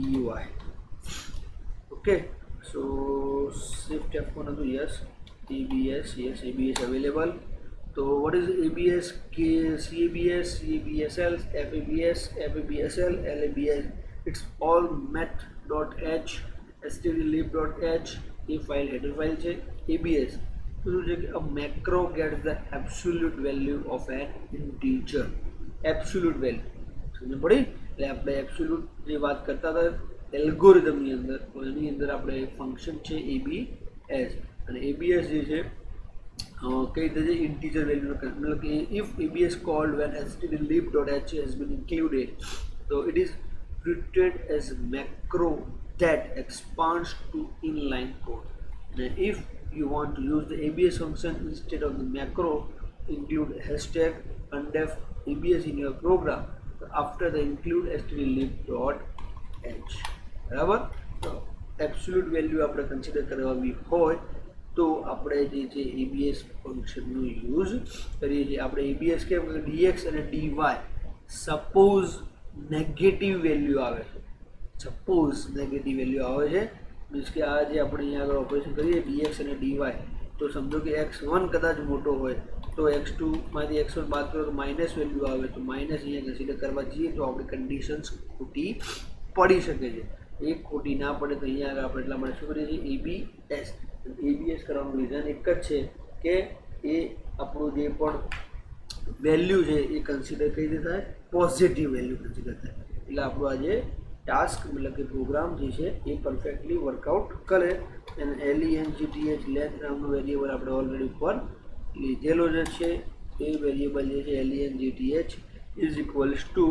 Okay, so shift F1 હતું, yes EBS, yes EBS available. So what is ABS, CABS, CABSL, FABS, FABSL, LABS? It's all math.h, stdlib.h. A file, header file છે. ABS તો શું છે કે a macro gets the absolute value of an integer. Absolute value સમજ પડી? એટલે આપણે absolute જે વાત કરતા હતા એલ્ગોરિધમની અંદર, તો એની અંદર આપણે ફંક્શન છે ABS અને ABS જે છે કઈ રીતે છે ઇન્ટીજર વેલ્યુ મતલબ કે if ABS called when stdlib.h has been included, so it is treated as macro that expands to inline code. And if you want to use the ABS function instead of the macro, include hashtag undef ABS in your program after the include stdlib.h. બરાબર, તો absolute value આપણે consider કરવાની હોય તો આપણે જે છે ABS ફંક્શનનો યુઝ કરીએ છીએ. આપણે ABS કેમ કે dx અને dy સપોઝ નેગેટિવ વેલ્યુ આવે છે, સપોઝ નેગેટિવ વેલ્યુ આવે છે મીન્સ કે આ જે આપણે અહીંયા આગળ ઓપરેશન કરીએ dx અને dy, તો સમજો કે x1 કદાચ મોટો હોય તો x2 માંથી x1 બાદ કરો તો માઇનસ વેલ્યુ આવે, તો માઇનસ અહીંયા કન્સિડર કરવા જઈએ તો આપણી કન્ડિશન્સ ખોટી પડી શકે છે. એ ખોટી ના પડે તો અહીંયા આગળ આપણે એટલા માટે શું કરીએ છીએ ABS. ABS કરવાનું રીઝન એક જ છે કે એ આપણું જે પણ વેલ્યુ છે એ કન્સિડર કઈ રીતે થાય, પોઝિટિવ વેલ્યુ કન્સિડર થાય. એટલે આપણું આ જે ટાસ્ક મતલબ કે પ્રોગ્રામ જે છે એ પરફેક્ટલી વર્કઆઉટ કરે. અને length લેન્થ નામનું વેરિયેબલ આપણે ઓલરેડી ઉપર લીધેલો જે છે એ વેરિયેબલ જે છે length is equals two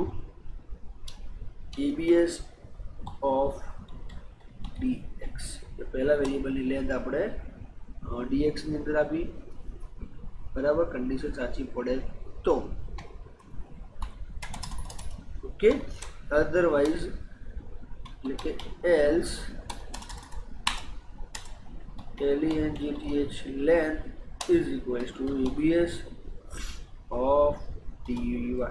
ABS of dx. પહેલા વેરિયેબલની લેન્થ આપણે dx ની અંદર આપી, બરાબર, કન્ડિશન સાચી પડે તો. ઓકે, અધરવાઇઝ એટલે કે else length length is equals to ABS of dy.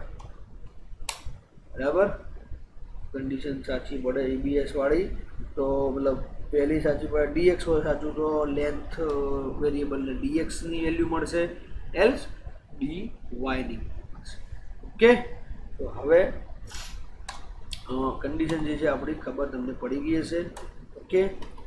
બરાબર, કન્ડિશન સાચી પડે ABS વાળી તો મતલબ પહેલી સાચી પડે dx હોય સાચું તો લેન્થ વેરિયેબલને dx ની વેલ્યુ મળશે, એલ્સ dy ની મળશે. ઓકે, તો હવે કન્ડિશન જે છે આપણી ખબર તમને પડી ગઈ હશે. Okay,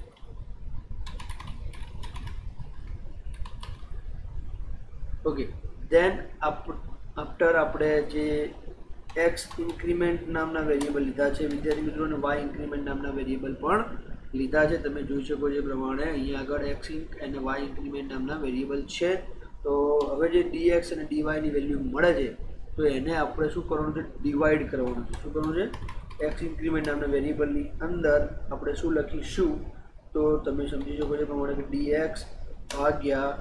okay. દેન આફ્ટર આપણે જે એક્સ ઇન્ક્રીમેન્ટ નામના વેરિયેબલ લીધા છે વિદ્યાર્થી મિત્રો, અને વાય ઇન્ક્રીમેન્ટ નામના વેરિયેબલ પણ લીધા છે. તમે જોઈ શકો છો પ્રમાણે અહીંયા આગળ એક્સ ઇન્ક અને વાય ઇન્ક્રીમેન્ટ નામના વેરિયેબલ છે. તો હવે જે ડીએક્સ અને ડીવાયની વેલ્યુ મળે છે તો એને આપણે શું કરવાનું છે, ડિવાઈડ કરવાનું છે. શું કરવાનું છે, એક્સ ઇન્ક્રીમેન્ટ નામના વેરિયેબલની અંદર આપણે શું લખીશું, તો તમે સમજી શકો છો પ્રમાણે કે ડીએક્સ ભાગ્યા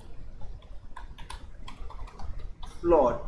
પ્લોટ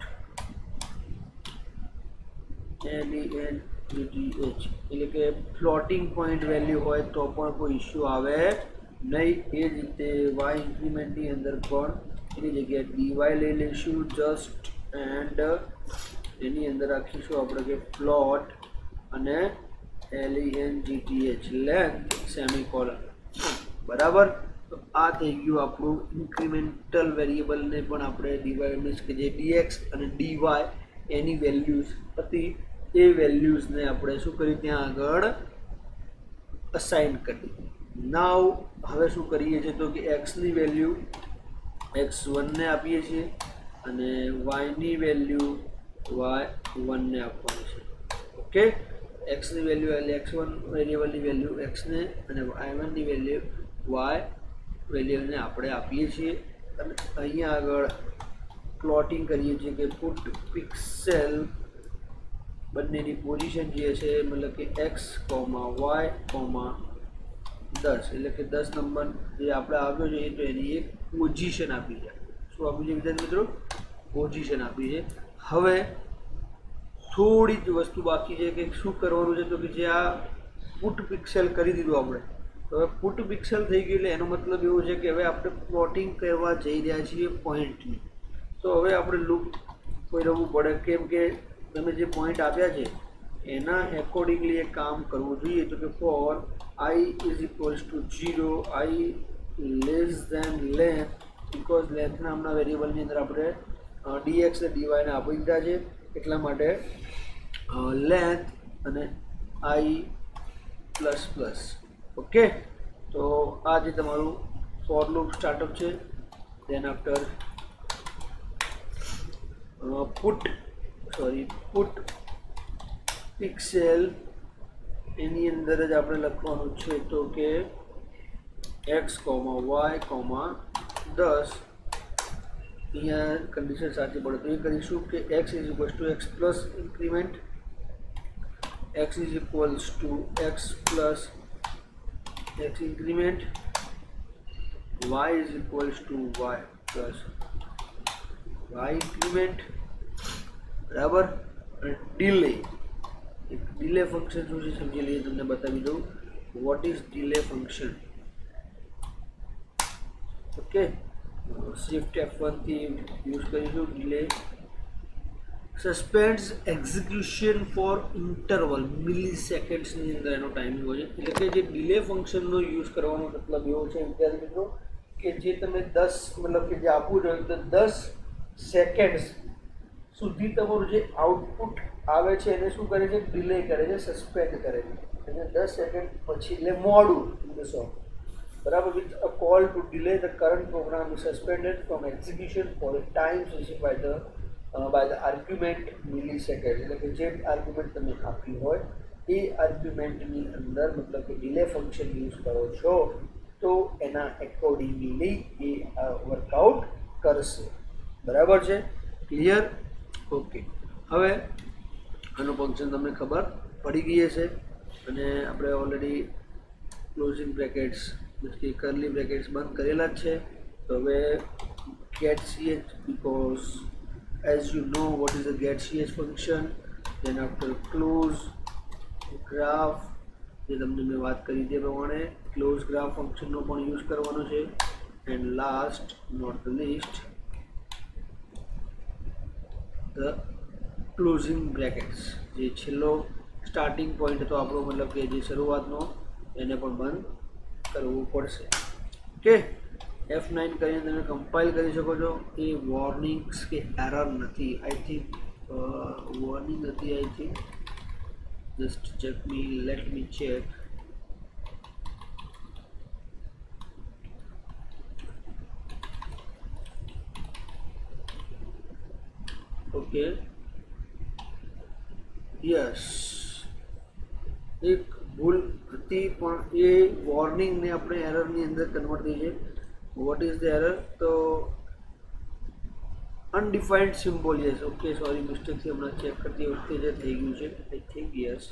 LENGTH, એટલે કે ફ્લોટિંગ પોઈન્ટ વેલ્યુ હોય તો પણ કોઈ ઇસ્યુ આવે નહીં. એ જ રીતે વાય ઇન્ક્રીમેન્ટની અંદર પણ એની જગ્યાએ ડીવાય લઈ લઈશું જસ્ટ, એન્ડ એની અંદર રાખીશું આપણે કે પ્લોટ અને LENGTH લેન્થ સેમિકોલન. બરાબર. તો આ થઈ ગયું આપણું ઇન્ક્રીમેન્ટલ વેરિયેબલને પણ આપણે ડીવાય મીન્સ કે જે ડીએક્સ અને ડીવાય એની વેલ્યુઝ હતી એ વેલ્યુઝને આપણે શું કર્યું, ત્યાં આગળ અસાઇન કરી. નાવ હવે શું કરીએ છીએ તો કે એક્સની વેલ્યુ x1ને આપીએ છીએ અને વાયની વેલ્યુ y1ને આપવાની છે. ઓકે, એક્સની વેલ્યુ એટલે x1 વેરિયેબલની વેલ્યુ એક્સને અને y1ની વેલ્યુ y વેરિયેબલને આપણે આપીએ છીએ. અને અહીંયા આગળ પ્લોટિંગ કરીએ છીએ કે પુટ પિક્સેલ બંનેની પોઝિશન જે છે મતલબ કે x, y, 10, એટલે કે 10 નંબર જે આપણે આવ્યો છે તો એની એક પોઝિશન આપી છે. શું આપ્યું છે વિદ્યાર્થી મિત્રો, પોઝિશન આપી છે. હવે થોડી જ વસ્તુ બાકી છે કે શું કરવાનું છે, તો કે જે આ પુટ પિક્સેલ કરી દીધું આપણે, તો હવે પુટ પિક્સેલ થઈ ગયું એટલે એનો મતલબ એવો છે કે હવે આપણે પ્લોટિંગ કરવા જઈ રહ્યા છીએ પોઈન્ટની. તો હવે આપણે લૂપ કોઈ રહેવું પડે, કેમ કે તમે જે પોઈન્ટ આપ્યા છે એના એકોર્ડિંગલી એક કામ કરવું જોઈએ. તો કે for I is equals to 0, I less than length, because length નામના વેરિયેબલની અંદર આપણે dx અને dy ને આપી દીધા છે, એટલા માટે length અને I પ્લસ પ્લસ. ઓકે, તો આ જે તમારું ફોર લૂપ સ્ટાર્ટઅપ છે. દેન આફ્ટર પુટ પિક્સેલ એની અંદર જ આપણે લખવાનું છે તો કે x, y, 10. અહીંયા કન્ડિશન સાચી પડે તો એ કરીશું કે x is equals to x plus increment, x is equals to x plus x increment, y is equals to y plus y increment. બરાબર. અને ડિલે, ડિલે ફંક્શન શું છે સમજી લઈએ, તમને બતાવી દઉં. What is delay function? Okay, shift F1 થી યુઝ કરીશું. Delay suspends execution for interval મિલી સેકન્ડ્સની અંદર એનો ટાઈમિંગ હોય છે. એટલે કે જે ડિલે ફંક્શનનો યુઝ કરવાનો મતલબ એવો છે વિદ્યાર્થી મિત્રો કે જે તમે 10 મતલબ કે જે આપવું જોઈએ તો 10 સેકન્ડ્સ સુધી તમારું જે આઉટપુટ આવે છે એને શું કરે છે, ડિલે કરે છે, સસ્પેન્ડ કરે છે. એટલે 10 સેકન્ડ પછી એટલે મોડું દસો. બરાબર. With a call to delay the current program is suspended from execution for a time specified by the argument millisecond. એટલે કે જે આર્ગ્યુમેન્ટ તમે આપી હોય એ આર્ગ્યુમેન્ટની અંદર મતલબ કે ડિલે ફંક્શન યુઝ કરો છો તો એના એકોર્ડિંગલી એ વર્કઆઉટ કરશે. બરાબર છે, ક્લિયર? ઓકે, હવે આનું ફંક્શન તમને ખબર પડી ગઈ હશે અને આપણે ઓલરેડી ક્લોઝિંગ બ્રેકેટ્સ કે કર્લી બ્રેકેટ્સ બંધ કરેલા જ છે. તો હવે get ch, because as you know what is the get ch function. then after close graph, જે તમને મેં વાત કરી તે પ્રમાણે ક્લોઝ ગ્રાફ ફંક્શનનો પણ યુઝ કરવાનો છે. And last not the least the closing brackets, જે છેલ્લો સ્ટાર્ટિંગ પોઈન્ટ હતો આપણો મતલબ કે જે શરૂઆતનો એને પણ બંધ કરવું પડશે. ઓકે, F9 કરીને તમે કમ્પાઇલ કરી શકો છો. એ વોર્નિંગ્સ કે એરર નથી, આઈ થિંક વોર્નિંગ હતી. I think just let me check. Okay, yes, એક ભૂલ હતી પણ એ વોર્નિંગને આપણે એરરની અંદર કન્વર્ટ થઈ છે. What is the error? તો undefined symbol. Yes, okay, sorry, મિસ્ટેકથી હમણાં ચેક કરતી વખતે જે થઈ ગયું છે, આઈ થિંક યસ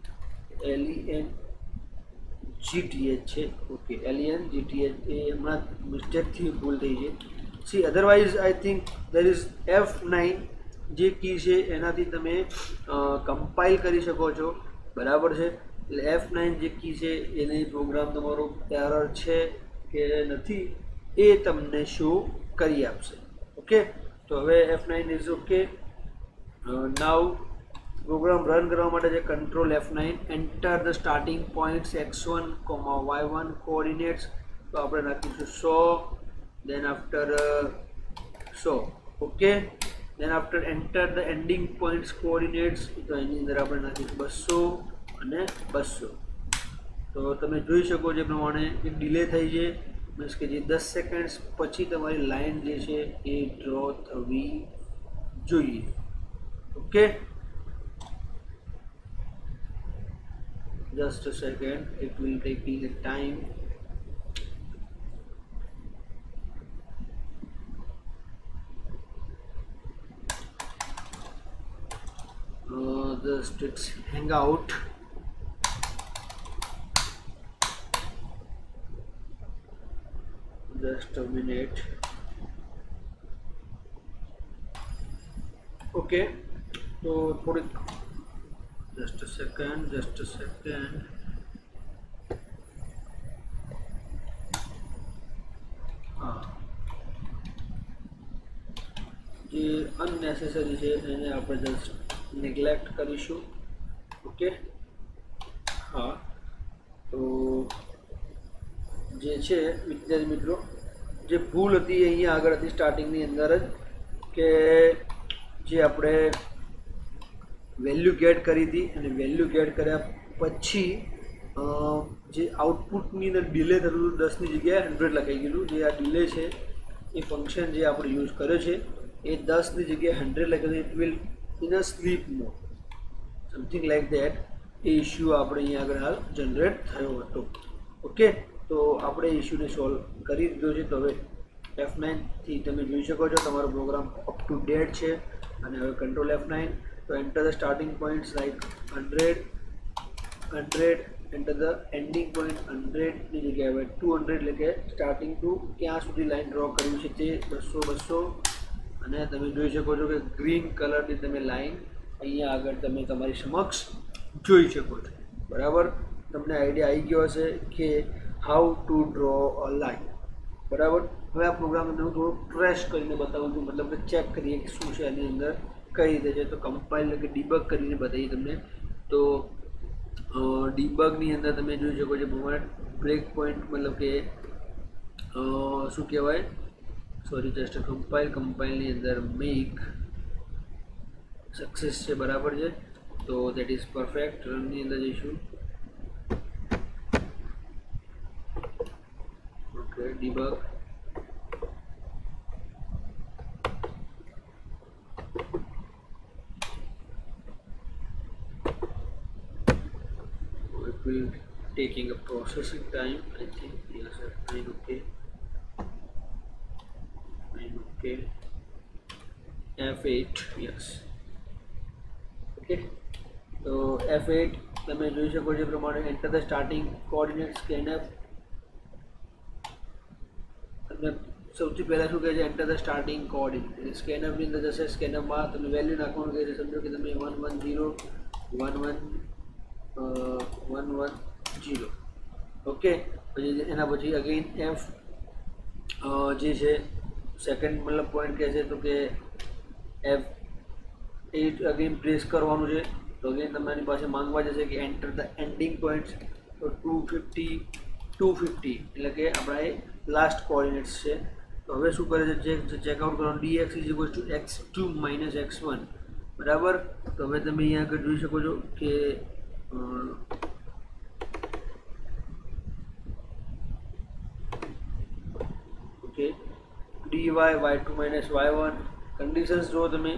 LENGTH છે. ઓકે, LENGTH એ હમણાં મિસ્ટેકથી ભૂલ થઈ છે. See otherwise I think there is F9 જે કી છે એનાથી તમે કમ્પાઇલ કરી શકો છો, બરાબર છે. એટલે F9 જે કી છે એને પ્રોગ્રામ તમારો એરર છે કે નથી એ તમને શો કરી આપશે. ઓકે, તો હવે F9 is okay. Now program run કરવા માટે છે control F9, enter the starting points x1, y1 coordinates. તો આપણે નાખીશું 100, then after 100. Okay, then after enter the ending points coordinates. તો એની અંદર આપણે નાખીશું 200 અને 200. તો તમે જોઈ શકો છો પ્રમાણે એક ડિલે થઈ છે, મીન્સ કે જે 10 સેકન્ડ્સ પછી તમારી લાઈન જે છે એ ડ્રો થવી જોઈએ. Okay, just a second, it will take a time. Just it's hang out. Just a minute. Okay, so થોડીક just a second. જે અનનેસેસરી છે એને આપણે જસ્ટ નેગ્લેક્ટ કરીશું. ઓકે, હા, તો જે છે વિદ્યાર્થી મિત્રો, જે ભૂલ હતી અહીંયા આગળ હતી સ્ટાર્ટિંગની અંદર જ, કે જે આપણે વેલ્યુ ગેટ કરી હતી અને વેલ્યુ ગેટ કર્યા પછી જે આઉટપુટની અંદર ડિલે થતું હતું 10ની જગ્યાએ 100 લખાઈ ગયેલું. જે આ ડિલે છે એ ફંક્શન જે આપણે યુઝ કર્યો છે એ 10ની જગ્યાએ 100 લખેલું. It will in a sleep mode, something like that. એ ઇશ્યુ આપણે અહીંયા આગળ હાલ જનરેટ થયો હતો. ઓકે, તો આપણે ઇશ્યુને સોલ્વ કરી દીધો છે. તો હવે F9 થી તમે જોઈ શકો છો તમારો પ્રોગ્રામ અપ ટુ ડેટ છે. અને હવે કંટ્રોલ F9, તો enter the starting points like 100, enter the ending point 100ની જગ્યાએ હવે 200, એટલે કે સ્ટાર્ટિંગ ટુ ક્યાં સુધી લાઈન ડ્રો કર્યું છે તે 200. અને તમે જોઈ શકો છો કે ગ્રીન કલરની તમે લાઈન અહીંયા આગળ તમે તમારી સમક્ષ જોઈ શકો છો, બરાબર. તમને આઈડિયા આવી ગયો હશે કે how to draw a line, બરાબર. હવે આ પ્રોગ્રામ તમને હું થોડું ટ્રેશ કરીને બતાવું છું, મતલબ કે ચેક કરીએ કે શું છે એની અંદર, કઈ રીતે છે. તો કમ્પાઇલ કે ડીબગ કરીને બતાવીએ તમને. તો ડીબગની અંદર તમે જોઈ શકો છો પ્રમાણે બ્રેક પોઈન્ટ, મતલબ કે શું કહેવાય, સોરી, જસ્ટ કમ્પાઇલની અંદર મેક સક્સેસ છે, બરાબર છે. તો દેટ ઇઝ પરફેક્ટ. રનની અંદર જઈશું. Okay, debug. It will taking a processing time, I think. Yes, fine. Okay, fine. Okay, F8, yes. Okay, તો F8 તમે જોઈ શકો છો પ્રમાણે enter the starting coordinate scanner. તમને સૌથી પહેલાં શું કહે છે, એન્ટર ધ સ્ટાર્ટિંગ કોઓર્ડિનેટ. સ્કેનરની અંદર જશે, સ્કેનરમાં તમે વેલ્યુ નાખવાનું કહે છે. સમજો કે તમે 110 110. ઓકે, પછી એના પછી અગેન F જે છે સેકન્ડ મતલબ પોઈન્ટ કહે છે, તો કે F8 અગેન પ્રેસ કરવાનું છે. તો અગેન તમારી પાસે માંગવા જશે કે એન્ટર ધ એન્ડિંગ પોઈન્ટ્સ. તો 250 એટલે કે આપણા એ લાસ્ટ કોઓર્ડિનેટ્સ છે. તો હવે શું કરે છે, ચેકઆઉટ કરવાનું. dx = x2 - x1, બરાબર. તો હવે તમે અહીંયા આગળ જોઈ શકો છો કે okay, dy y2 minus y1 conditions જો તમે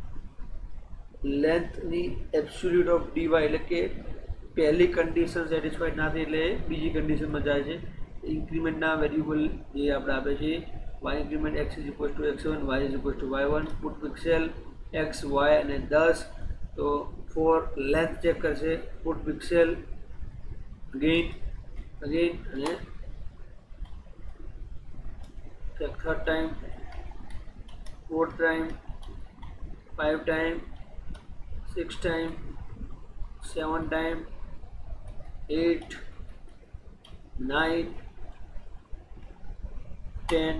લેન્થની એબ્સોલ્યુટ ઓફ dy એટલે કે પહેલી કન્ડિશન સેટિસ્ફાઈડ ના થઈ એટલે બીજી કન્ડિશનમાં જાય છે. ઇન્ક્રીમેન્ટના વેરિયેબલ જે આપણે આપે છે y increment x is equal to x1 y is equal to y1 put pixel x y અને 10 તો ફોર લેન્થ ચેક કરશે પુટ પિક્સેલ અગેન અને third time, fourth time, 5 time, 6 time, 7 time, 8, 9, 10,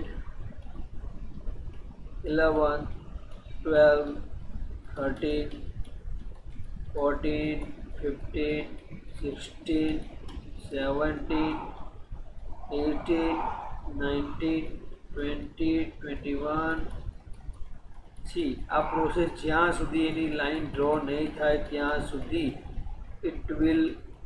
11, 12, 13, 14, 15, 16, 17, 18, 19, 20, 21. See, આ પ્રોસેસ જ્યાં સુધી એની લાઈન ડ્રો નહીં થાય ત્યાં સુધી it will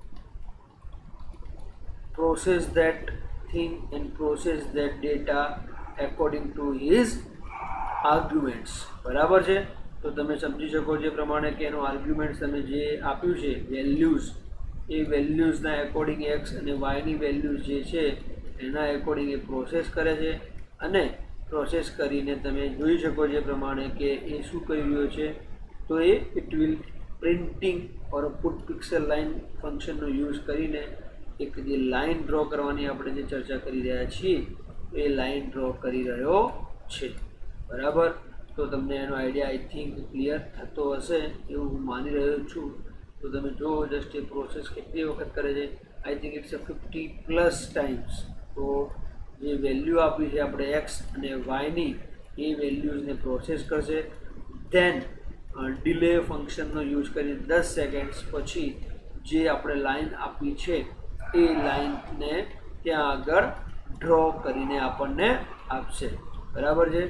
process that thing and process that data according to his arguments. બરાબર છે? તો તમે સમજી શકો જે પ્રમાણે કે એનું આર્ગ્યુમેન્ટ્સ તમે જે આપ્યું છે વેલ્યુઝ, એ વેલ્યુઝના એકોર્ડિંગ એક્સ અને વાયની વેલ્યુઝ જે છે એના એકોર્ડિંગ એ પ્રોસેસ કરે છે અને પ્રોસેસ કરીને તમે જોઈ શકો જે પ્રમાણે કે એ શું કરી રહ્યો છે. તો એ it will printing or put pixel line ફંક્શનનો યુઝ કરીને એક જે લાઇન ડ્રો કરવાની આપણે જે ચર્ચા કરી રહ્યા છીએ એ લાઇન ડ્રો કરી રહ્યો છે. બરાબર? તો તમને એનો આઈડિયા આઈ થિંક ક્લિયર થતો હશે એવું હું માની રહ્યો છું. તો તમે જુઓ જસ્ટ એ પ્રોસેસ કેટલી વખત કરે છે. I think it's 50+ times. તો જે વેલ્યુ આપી છે આપણે એક્સ અને વાયની એ વેલ્યુઝને પ્રોસેસ કરશે. ધેન ડિલે ફંક્શનનો યુઝ કરી 10 સેકન્ડ્સ પછી જે આપણે લાઈન આપી છે એ લાઈનને ત્યાં આગળ ડ્રો કરીને આપણને આપશે. બરાબર છે?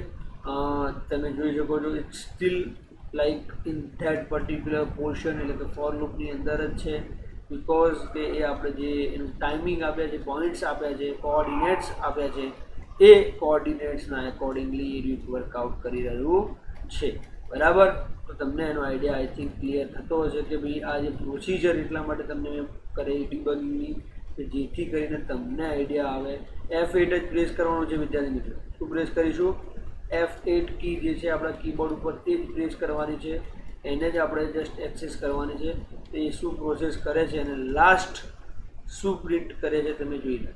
તમે જોઈ શકો છો it's still like in that particular portion એટલે કે ફોર લૂપની અંદર જ છે. બિકોઝ કે એ આપણે જે એનું ટાઈમિંગ આપ્યા છે, પોઈન્ટ્સ આપ્યા છે, કોઓર્ડિનેટ્સ આપ્યા છે, એ કોઓર્ડિનેટ્સના એકોર્ડિંગલી એ રીત વર્કઆઉટ કરી રહ્યું છે. બરાબર? તો તમને એનો આઈડિયા આઈ થિંક ક્લિયર થતો હશે કે ભાઈ આ જે પ્રોસિજર એટલા માટે તમને મેં કરેલી ડિબગિંગની કે જેથી કરીને તમને આઈડિયા આવે. F8 જ પ્રેસ કરવાનું છે વિદ્યાર્થી મિત્રો. શું પ્રેસ કરીશું? F8 કી જે છે આપણા કીબોર્ડ ઉપર તે જ પ્રેસ કરવાની છે. એને જ આપણે જસ્ટ એક્સેસ કરવાની છે. એ શું પ્રોસેસ કરે છે અને લાસ્ટ શું પ્રિન્ટ કરે છે તમે જોઈ લો.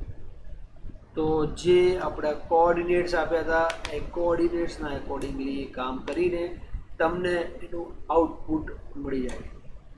તો જે આપણા કોઓર્ડિનેટ્સ આપ્યા હતા એ કોઓર્ડિનેટ્સના એકોર્ડિંગલી કામ કરીને તમને એનું આઉટપુટ મળી જાય.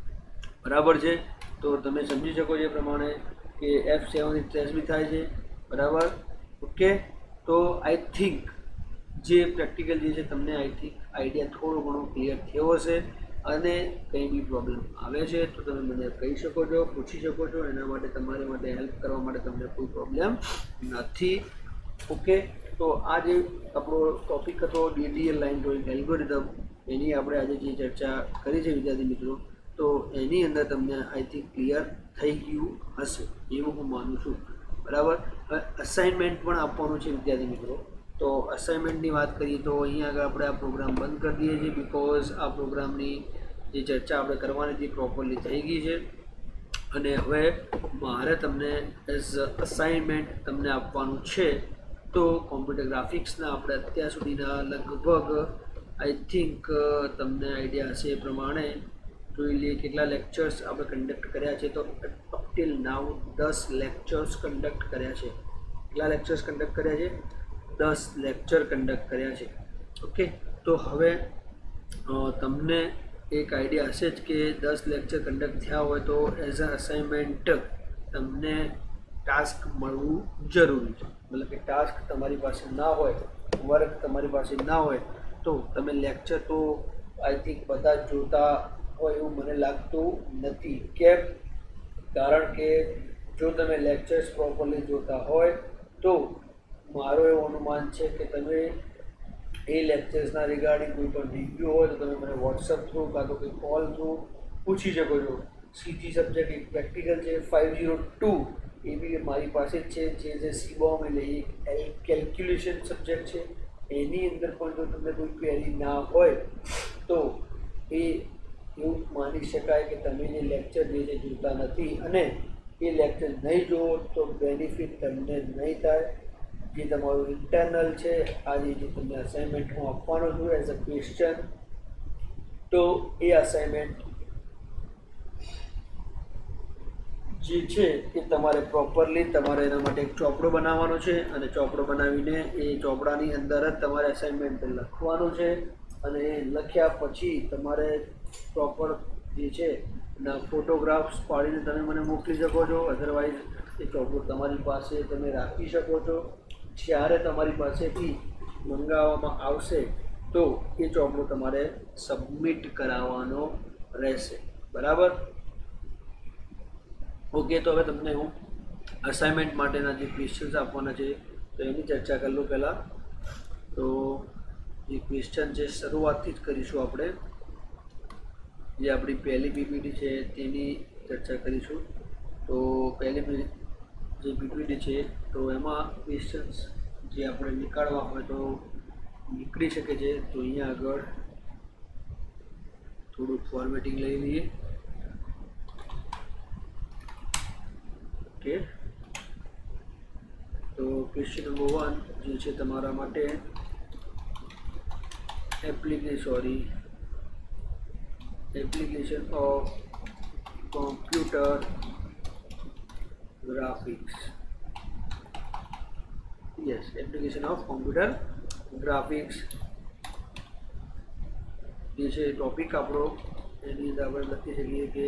બરાબર છે? તો તમે સમજી શકો જે પ્રમાણે કે F7 ટ્રેસ બી થાય છે. બરાબર? ઓકે. તો આઈ થિંક જે પ્રેક્ટિકલ જે છે તમને આઈ થિંક આઈડિયા થોડો ઘણો ક્લિયર થયો હશે અને કંઈ બી પ્રોબ્લેમ આવે છે તો તમે મને કહી શકો છો, પૂછી શકો છો. એના માટે તમારી માટે હેલ્પ કરવા માટે તમને કોઈ પ્રોબ્લેમ નથી. ઓકે. તો આ જે આપણો ટોપિક હતો DDL લાઇન ડ્રોઈંગ એલ્ગોરિધમ, એની આપણે આજે જે ચર્ચા કરી છે વિદ્યાર્થી મિત્રો, તો એની અંદર તમને આઈ થિંક ક્લિયર થઈ ગયું હશે એવું હું માનું છું. બરાબર? હવે અસાઇનમેન્ટ પણ આપવાનું છે વિદ્યાર્થી મિત્રો. તો અસાઇનમેન્ટની વાત કરીએ તો અહીંયા આગળ આપણે આ પ્રોગ્રામ બંધ કરી દઈએ છીએ. બિકોઝ આ પ્રોગ્રામની જે ચર્ચા આપણે કરવાની હતી પ્રોપરલી થઈ ગઈ છે અને હવે મારે તમને એઝ અસાઇનમેન્ટ તમને આપવાનું છે. તો કોમ્પ્યુટર ગ્રાફિક્સના આપણે અત્યાર સુધીના લગભગ આઈ થિંક તમને આઈડિયા હશે એ પ્રમાણે જોઈ લઈએ કેટલા લેક્ચર્સ આપણે કન્ડક્ટ કર્યા છે. તો up till now 10 lectures conduct કર્યા છે. કેટલા લેક્ચર્સ કન્ડક્ટ કર્યા છે? 10 લેક્ચર કન્ડક્ટ કર્યા છે. ઓકે. તો હવે તમને એક આઈડિયા હશે જ કે 10 લેક્ચર કન્ડક્ટ થયા હોય તો એઝ અ અસાઇનમેન્ટ તમને ટાસ્ક મળવું જરૂરી છે. મતલબ કે ટાસ્ક તમારી પાસે ના હોય, વર્ક તમારી પાસે ના હોય તો તમે લેક્ચર તો આઈ થિંક બધા જ જોતા હોય એવું મને લાગતું નથી. કેમ? કારણ કે જો તમે લેક્ચર્સ પ્રોપરલી જોતા હોય તો મારો એવું અનુમાન છે કે તમે એ લેક્ચર્સના રિગાર્ડિંગ કોઈ પણ રિવ્યૂ હોય તો તમે મને વોટ્સઅપ થ્રુ કાં તો કોઈ કોલ થ્રુ પૂછી શકો છો. સીજી સબ્જેક્ટ એક પ્રેક્ટિકલ છે. 502 એ બી મારી પાસે જ છે, જે છે સીબોમ એટલે એક કેલ્ક્યુલેશન સબ્જેક્ટ છે. એની અંદર પણ જો તમને કોઈ ક્વેરી ના હોય તો એ એવું માની શકાય કે તમે જે લેક્ચર જે છે જોતા નથી, અને એ લેક્ચર નહીં જુઓ તો બેનિફિટ તમને નહીં થાય. જે તમારું ઇન્ટરનલ છે, આજે જે તમને અસાઇનમેન્ટ હું આપવાનો છું એઝ અ ક્વેશ્ચન, તો એ અસાઇનમેન્ટ જે છે એ તમારે પ્રોપરલી તમારે એના માટે એક ચોપડો બનાવવાનો છે, અને ચોપડો બનાવીને એ ચોપડાની અંદર જ તમારે અસાઇનમેન્ટ લખવાનું છે. અને એ લખ્યા પછી તમારે પ્રોપર જે છે એના ફોટોગ્રાફ્સ પાડીને તમે મને મોકલી શકો છો. અધરવાઇઝ એ ચોપડો તમારી પાસે તમે રાખી શકો છો. જ્યારે તમારી પાસેથી મંગાવવામાં આવશે તો એ ચોપડો તમારે સબમિટ કરાવવાનો રહેશે. બરાબર? ઓકે, તો હવે તમને હું અસાઇનમેન્ટ માટેના જે ક્વેશ્ચન્સ આપવાના છે તો એની ચર્ચા કરી લઉં પહેલાં. તો જે ક્વેશ્ચન છે શરૂઆતથી જ કરીશું આપણે. જે આપણી પહેલી પીપીટી છે તેની ચર્ચા કરીશું. તો પહેલી જે પીપીટી છે તો એમાં ક્વેશ્ચન્સ જે આપણે નીકાળવા હોય તો નીકળી શકે છે. તો અહીંયા આગળ થોડુંક ફોર્મેટિંગ લઈ લઈએ. ઓકે, તો ક્વેશ્ચન નંબર 1 જે છે તમારા માટે application of computer graphics. Yes, application of computer graphics જે છે ટોપિક આપણો. એની અંદર આપણે લખી શકીએ કે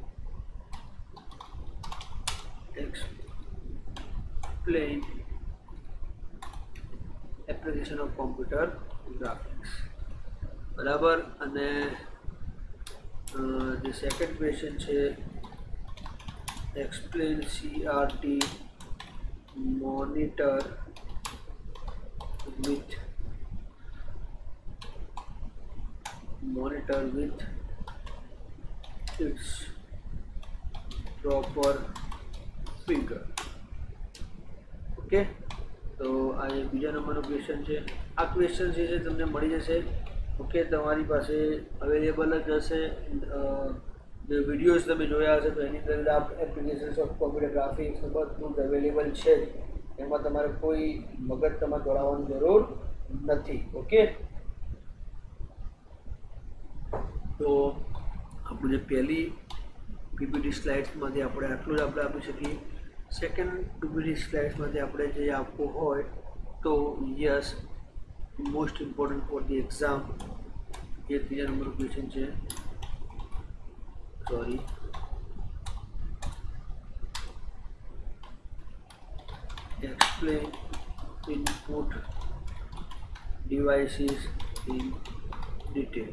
explain application of computer graphics. બરાબર? અને જે સેકન્ડ ક્વેશ્ચન છે explain CRT monitor with its proper figure. Okay, તો આ બીજા નંબરનો ક્વેશ્ચન છે. આ ક્વેશ્ચન જે છે તમને મળી જશે. ઓકે, તમારી પાસે અવેલેબલ જ હશે. જે વિડીયોઝ તમે જોયા હશે તો એની અંદર આ એપ્લિકેશન્સ ઓફ કોમ્પ્યુટર ગ્રાફિક્સ બધું જ અવેલેબલ છે. એમાં તમારે કોઈ મગજ તમારે દોડાવવાની જરૂર નથી. ઓકે, તો આપણું જે પહેલી પીપીટી સ્લાઇડ્સમાંથી આપણે આટલું જ આપણે આપી શકીએ. સેકન્ડ પીપીટી સ્લાઇડ્સમાંથી આપણે જે આપવું હોય તો yes, most important for the exam, જે ત્રીજા નંબરનો ક્વેશ્ચન છે. Sorry, explain input devices in detail.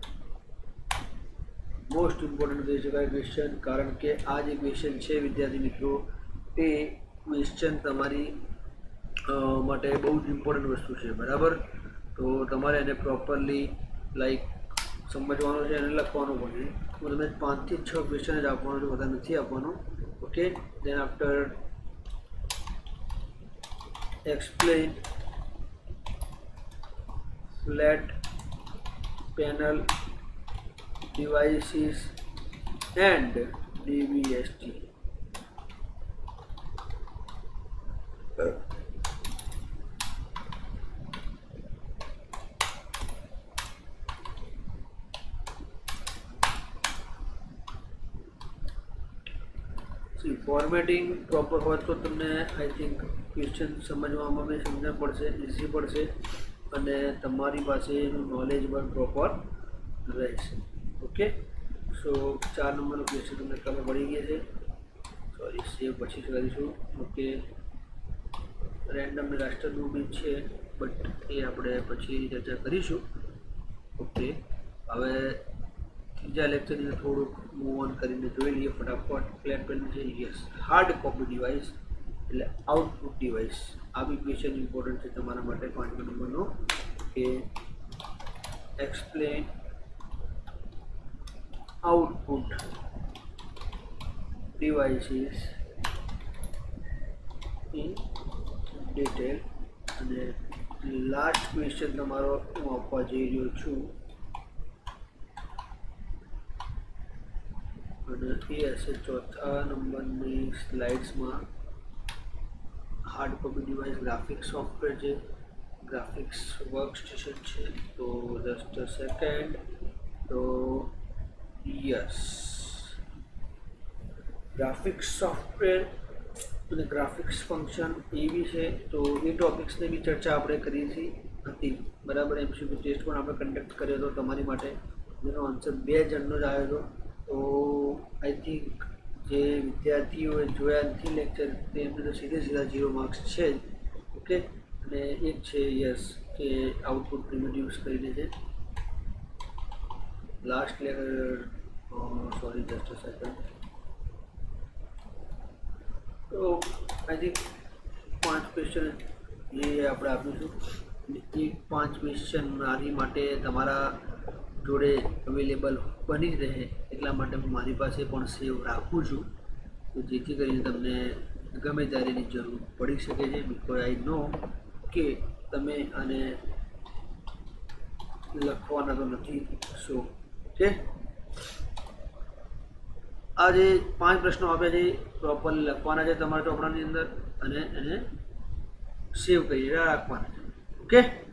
Most important કહી શકાય ક્વેશ્ચન, કારણ કે આ જે ક્વેશ્ચન છે વિદ્યાર્થી મિત્રો એ ક્વેશ્ચન તમારી માટે બહુ જ ઇમ્પોર્ટન્ટ વસ્તુ છે. બરાબર? તો તમારે એને પ્રોપરલી સમજવાનું છે અને લખવાનું પણ છે. હું તમને 5 થી 6 ક્વેશ્ચન જ આપવાનું છું, વધારે નથી આપવાનું. Okay, then after explain flat panel devices and DVST. Formatting proper હોય તો તમને આઈ થિંક ક્વેશ્ચન સમજવામાં બી સમજણ પડશે, ઇઝી પડશે, અને તમારી પાસે એનું નોલેજ પણ પ્રોપર રહેશે. ઓકે, સો 4 નંબરનો ક્વેશ્ચન તમને ખબર પડી ગઈ છે. સોરી, સેવ પછી કરીશું. ઓકે, રેન્ડમ રાષ્ટ્રનું બી છે, બટ એ આપણે પછી ચર્ચા કરીશું. ઓકે, હવે ત્રીજા લેક્ચરની થોડુંક મૂવ ઓન કરીને જોઈ લઈએ ફટાફટ. ફ્લેટ પેનલ છે, યસ. હાર્ડ કોપી ડિવાઇસ એટલે આઉટપુટ ડિવાઇસ. આ બી ક્વેશ્ચન ઇમ્પોર્ટન્ટ છે તમારા માટે 5 નંબરનો, કે explain output devices in detail. અને લાસ્ટ ક્વેશ્ચન તમારો હું આપવા જઈ રહ્યો છું અને એ હશે ચોથા નંબરની સ્લાઇડ્સમાં hard copy device graphics software છે, ગ્રાફિક્સ વર્કસ્ટેશન છે. તો જસ્ટ અ સેકન્ડ. તો યસ, ગ્રાફિક્સ સોફ્ટવેર અને ગ્રાફિક્સ ફંક્શન એવી છે. તો એ ટોપિક્સની બી ચર્ચા આપણે કરી હતી, બરાબર. એમસીક્યુ ટેસ્ટ પણ આપણે કન્ડક્ટ કર્યો હતો તમારી માટે, જેનો આન્સર 2 જણનો જ આવ્યો હતો. તો આઈ થિંક જે વિદ્યાર્થીઓએ જોયા નથી લેક્ચર તેમને તો સીધા 0 માર્ક્સ છે જ. ઓકે. અને એક છે યસ કે આઉટપુટ પ્રિમિટિવ્સ કરીને છે last lecture. Sorry, just a second. તો આઈ થિંક 5 ક્વેશ્ચન એ આપણે આપીશું. એ 5 ક્વેશ્ચન મારી માટે તમારા જોડે અવેલેબલ બની જ રહે એટલા માટે હું મારી પાસે પણ સેવ રાખું છું, તો જેથી કરીને તમને ગમે ત્યારે એની જરૂર પડી શકે છે. બિકોઝ આઈ નો કે તમે આને લખવાના તો નથી. સો ઓકે, આ જે 5 પ્રશ્નો આપ્યા છે પ્રોપરલી લખવાના છે તમારા ચોપડાની અંદર અને એને સેવ કરી રાખવાના છે. ઓકે.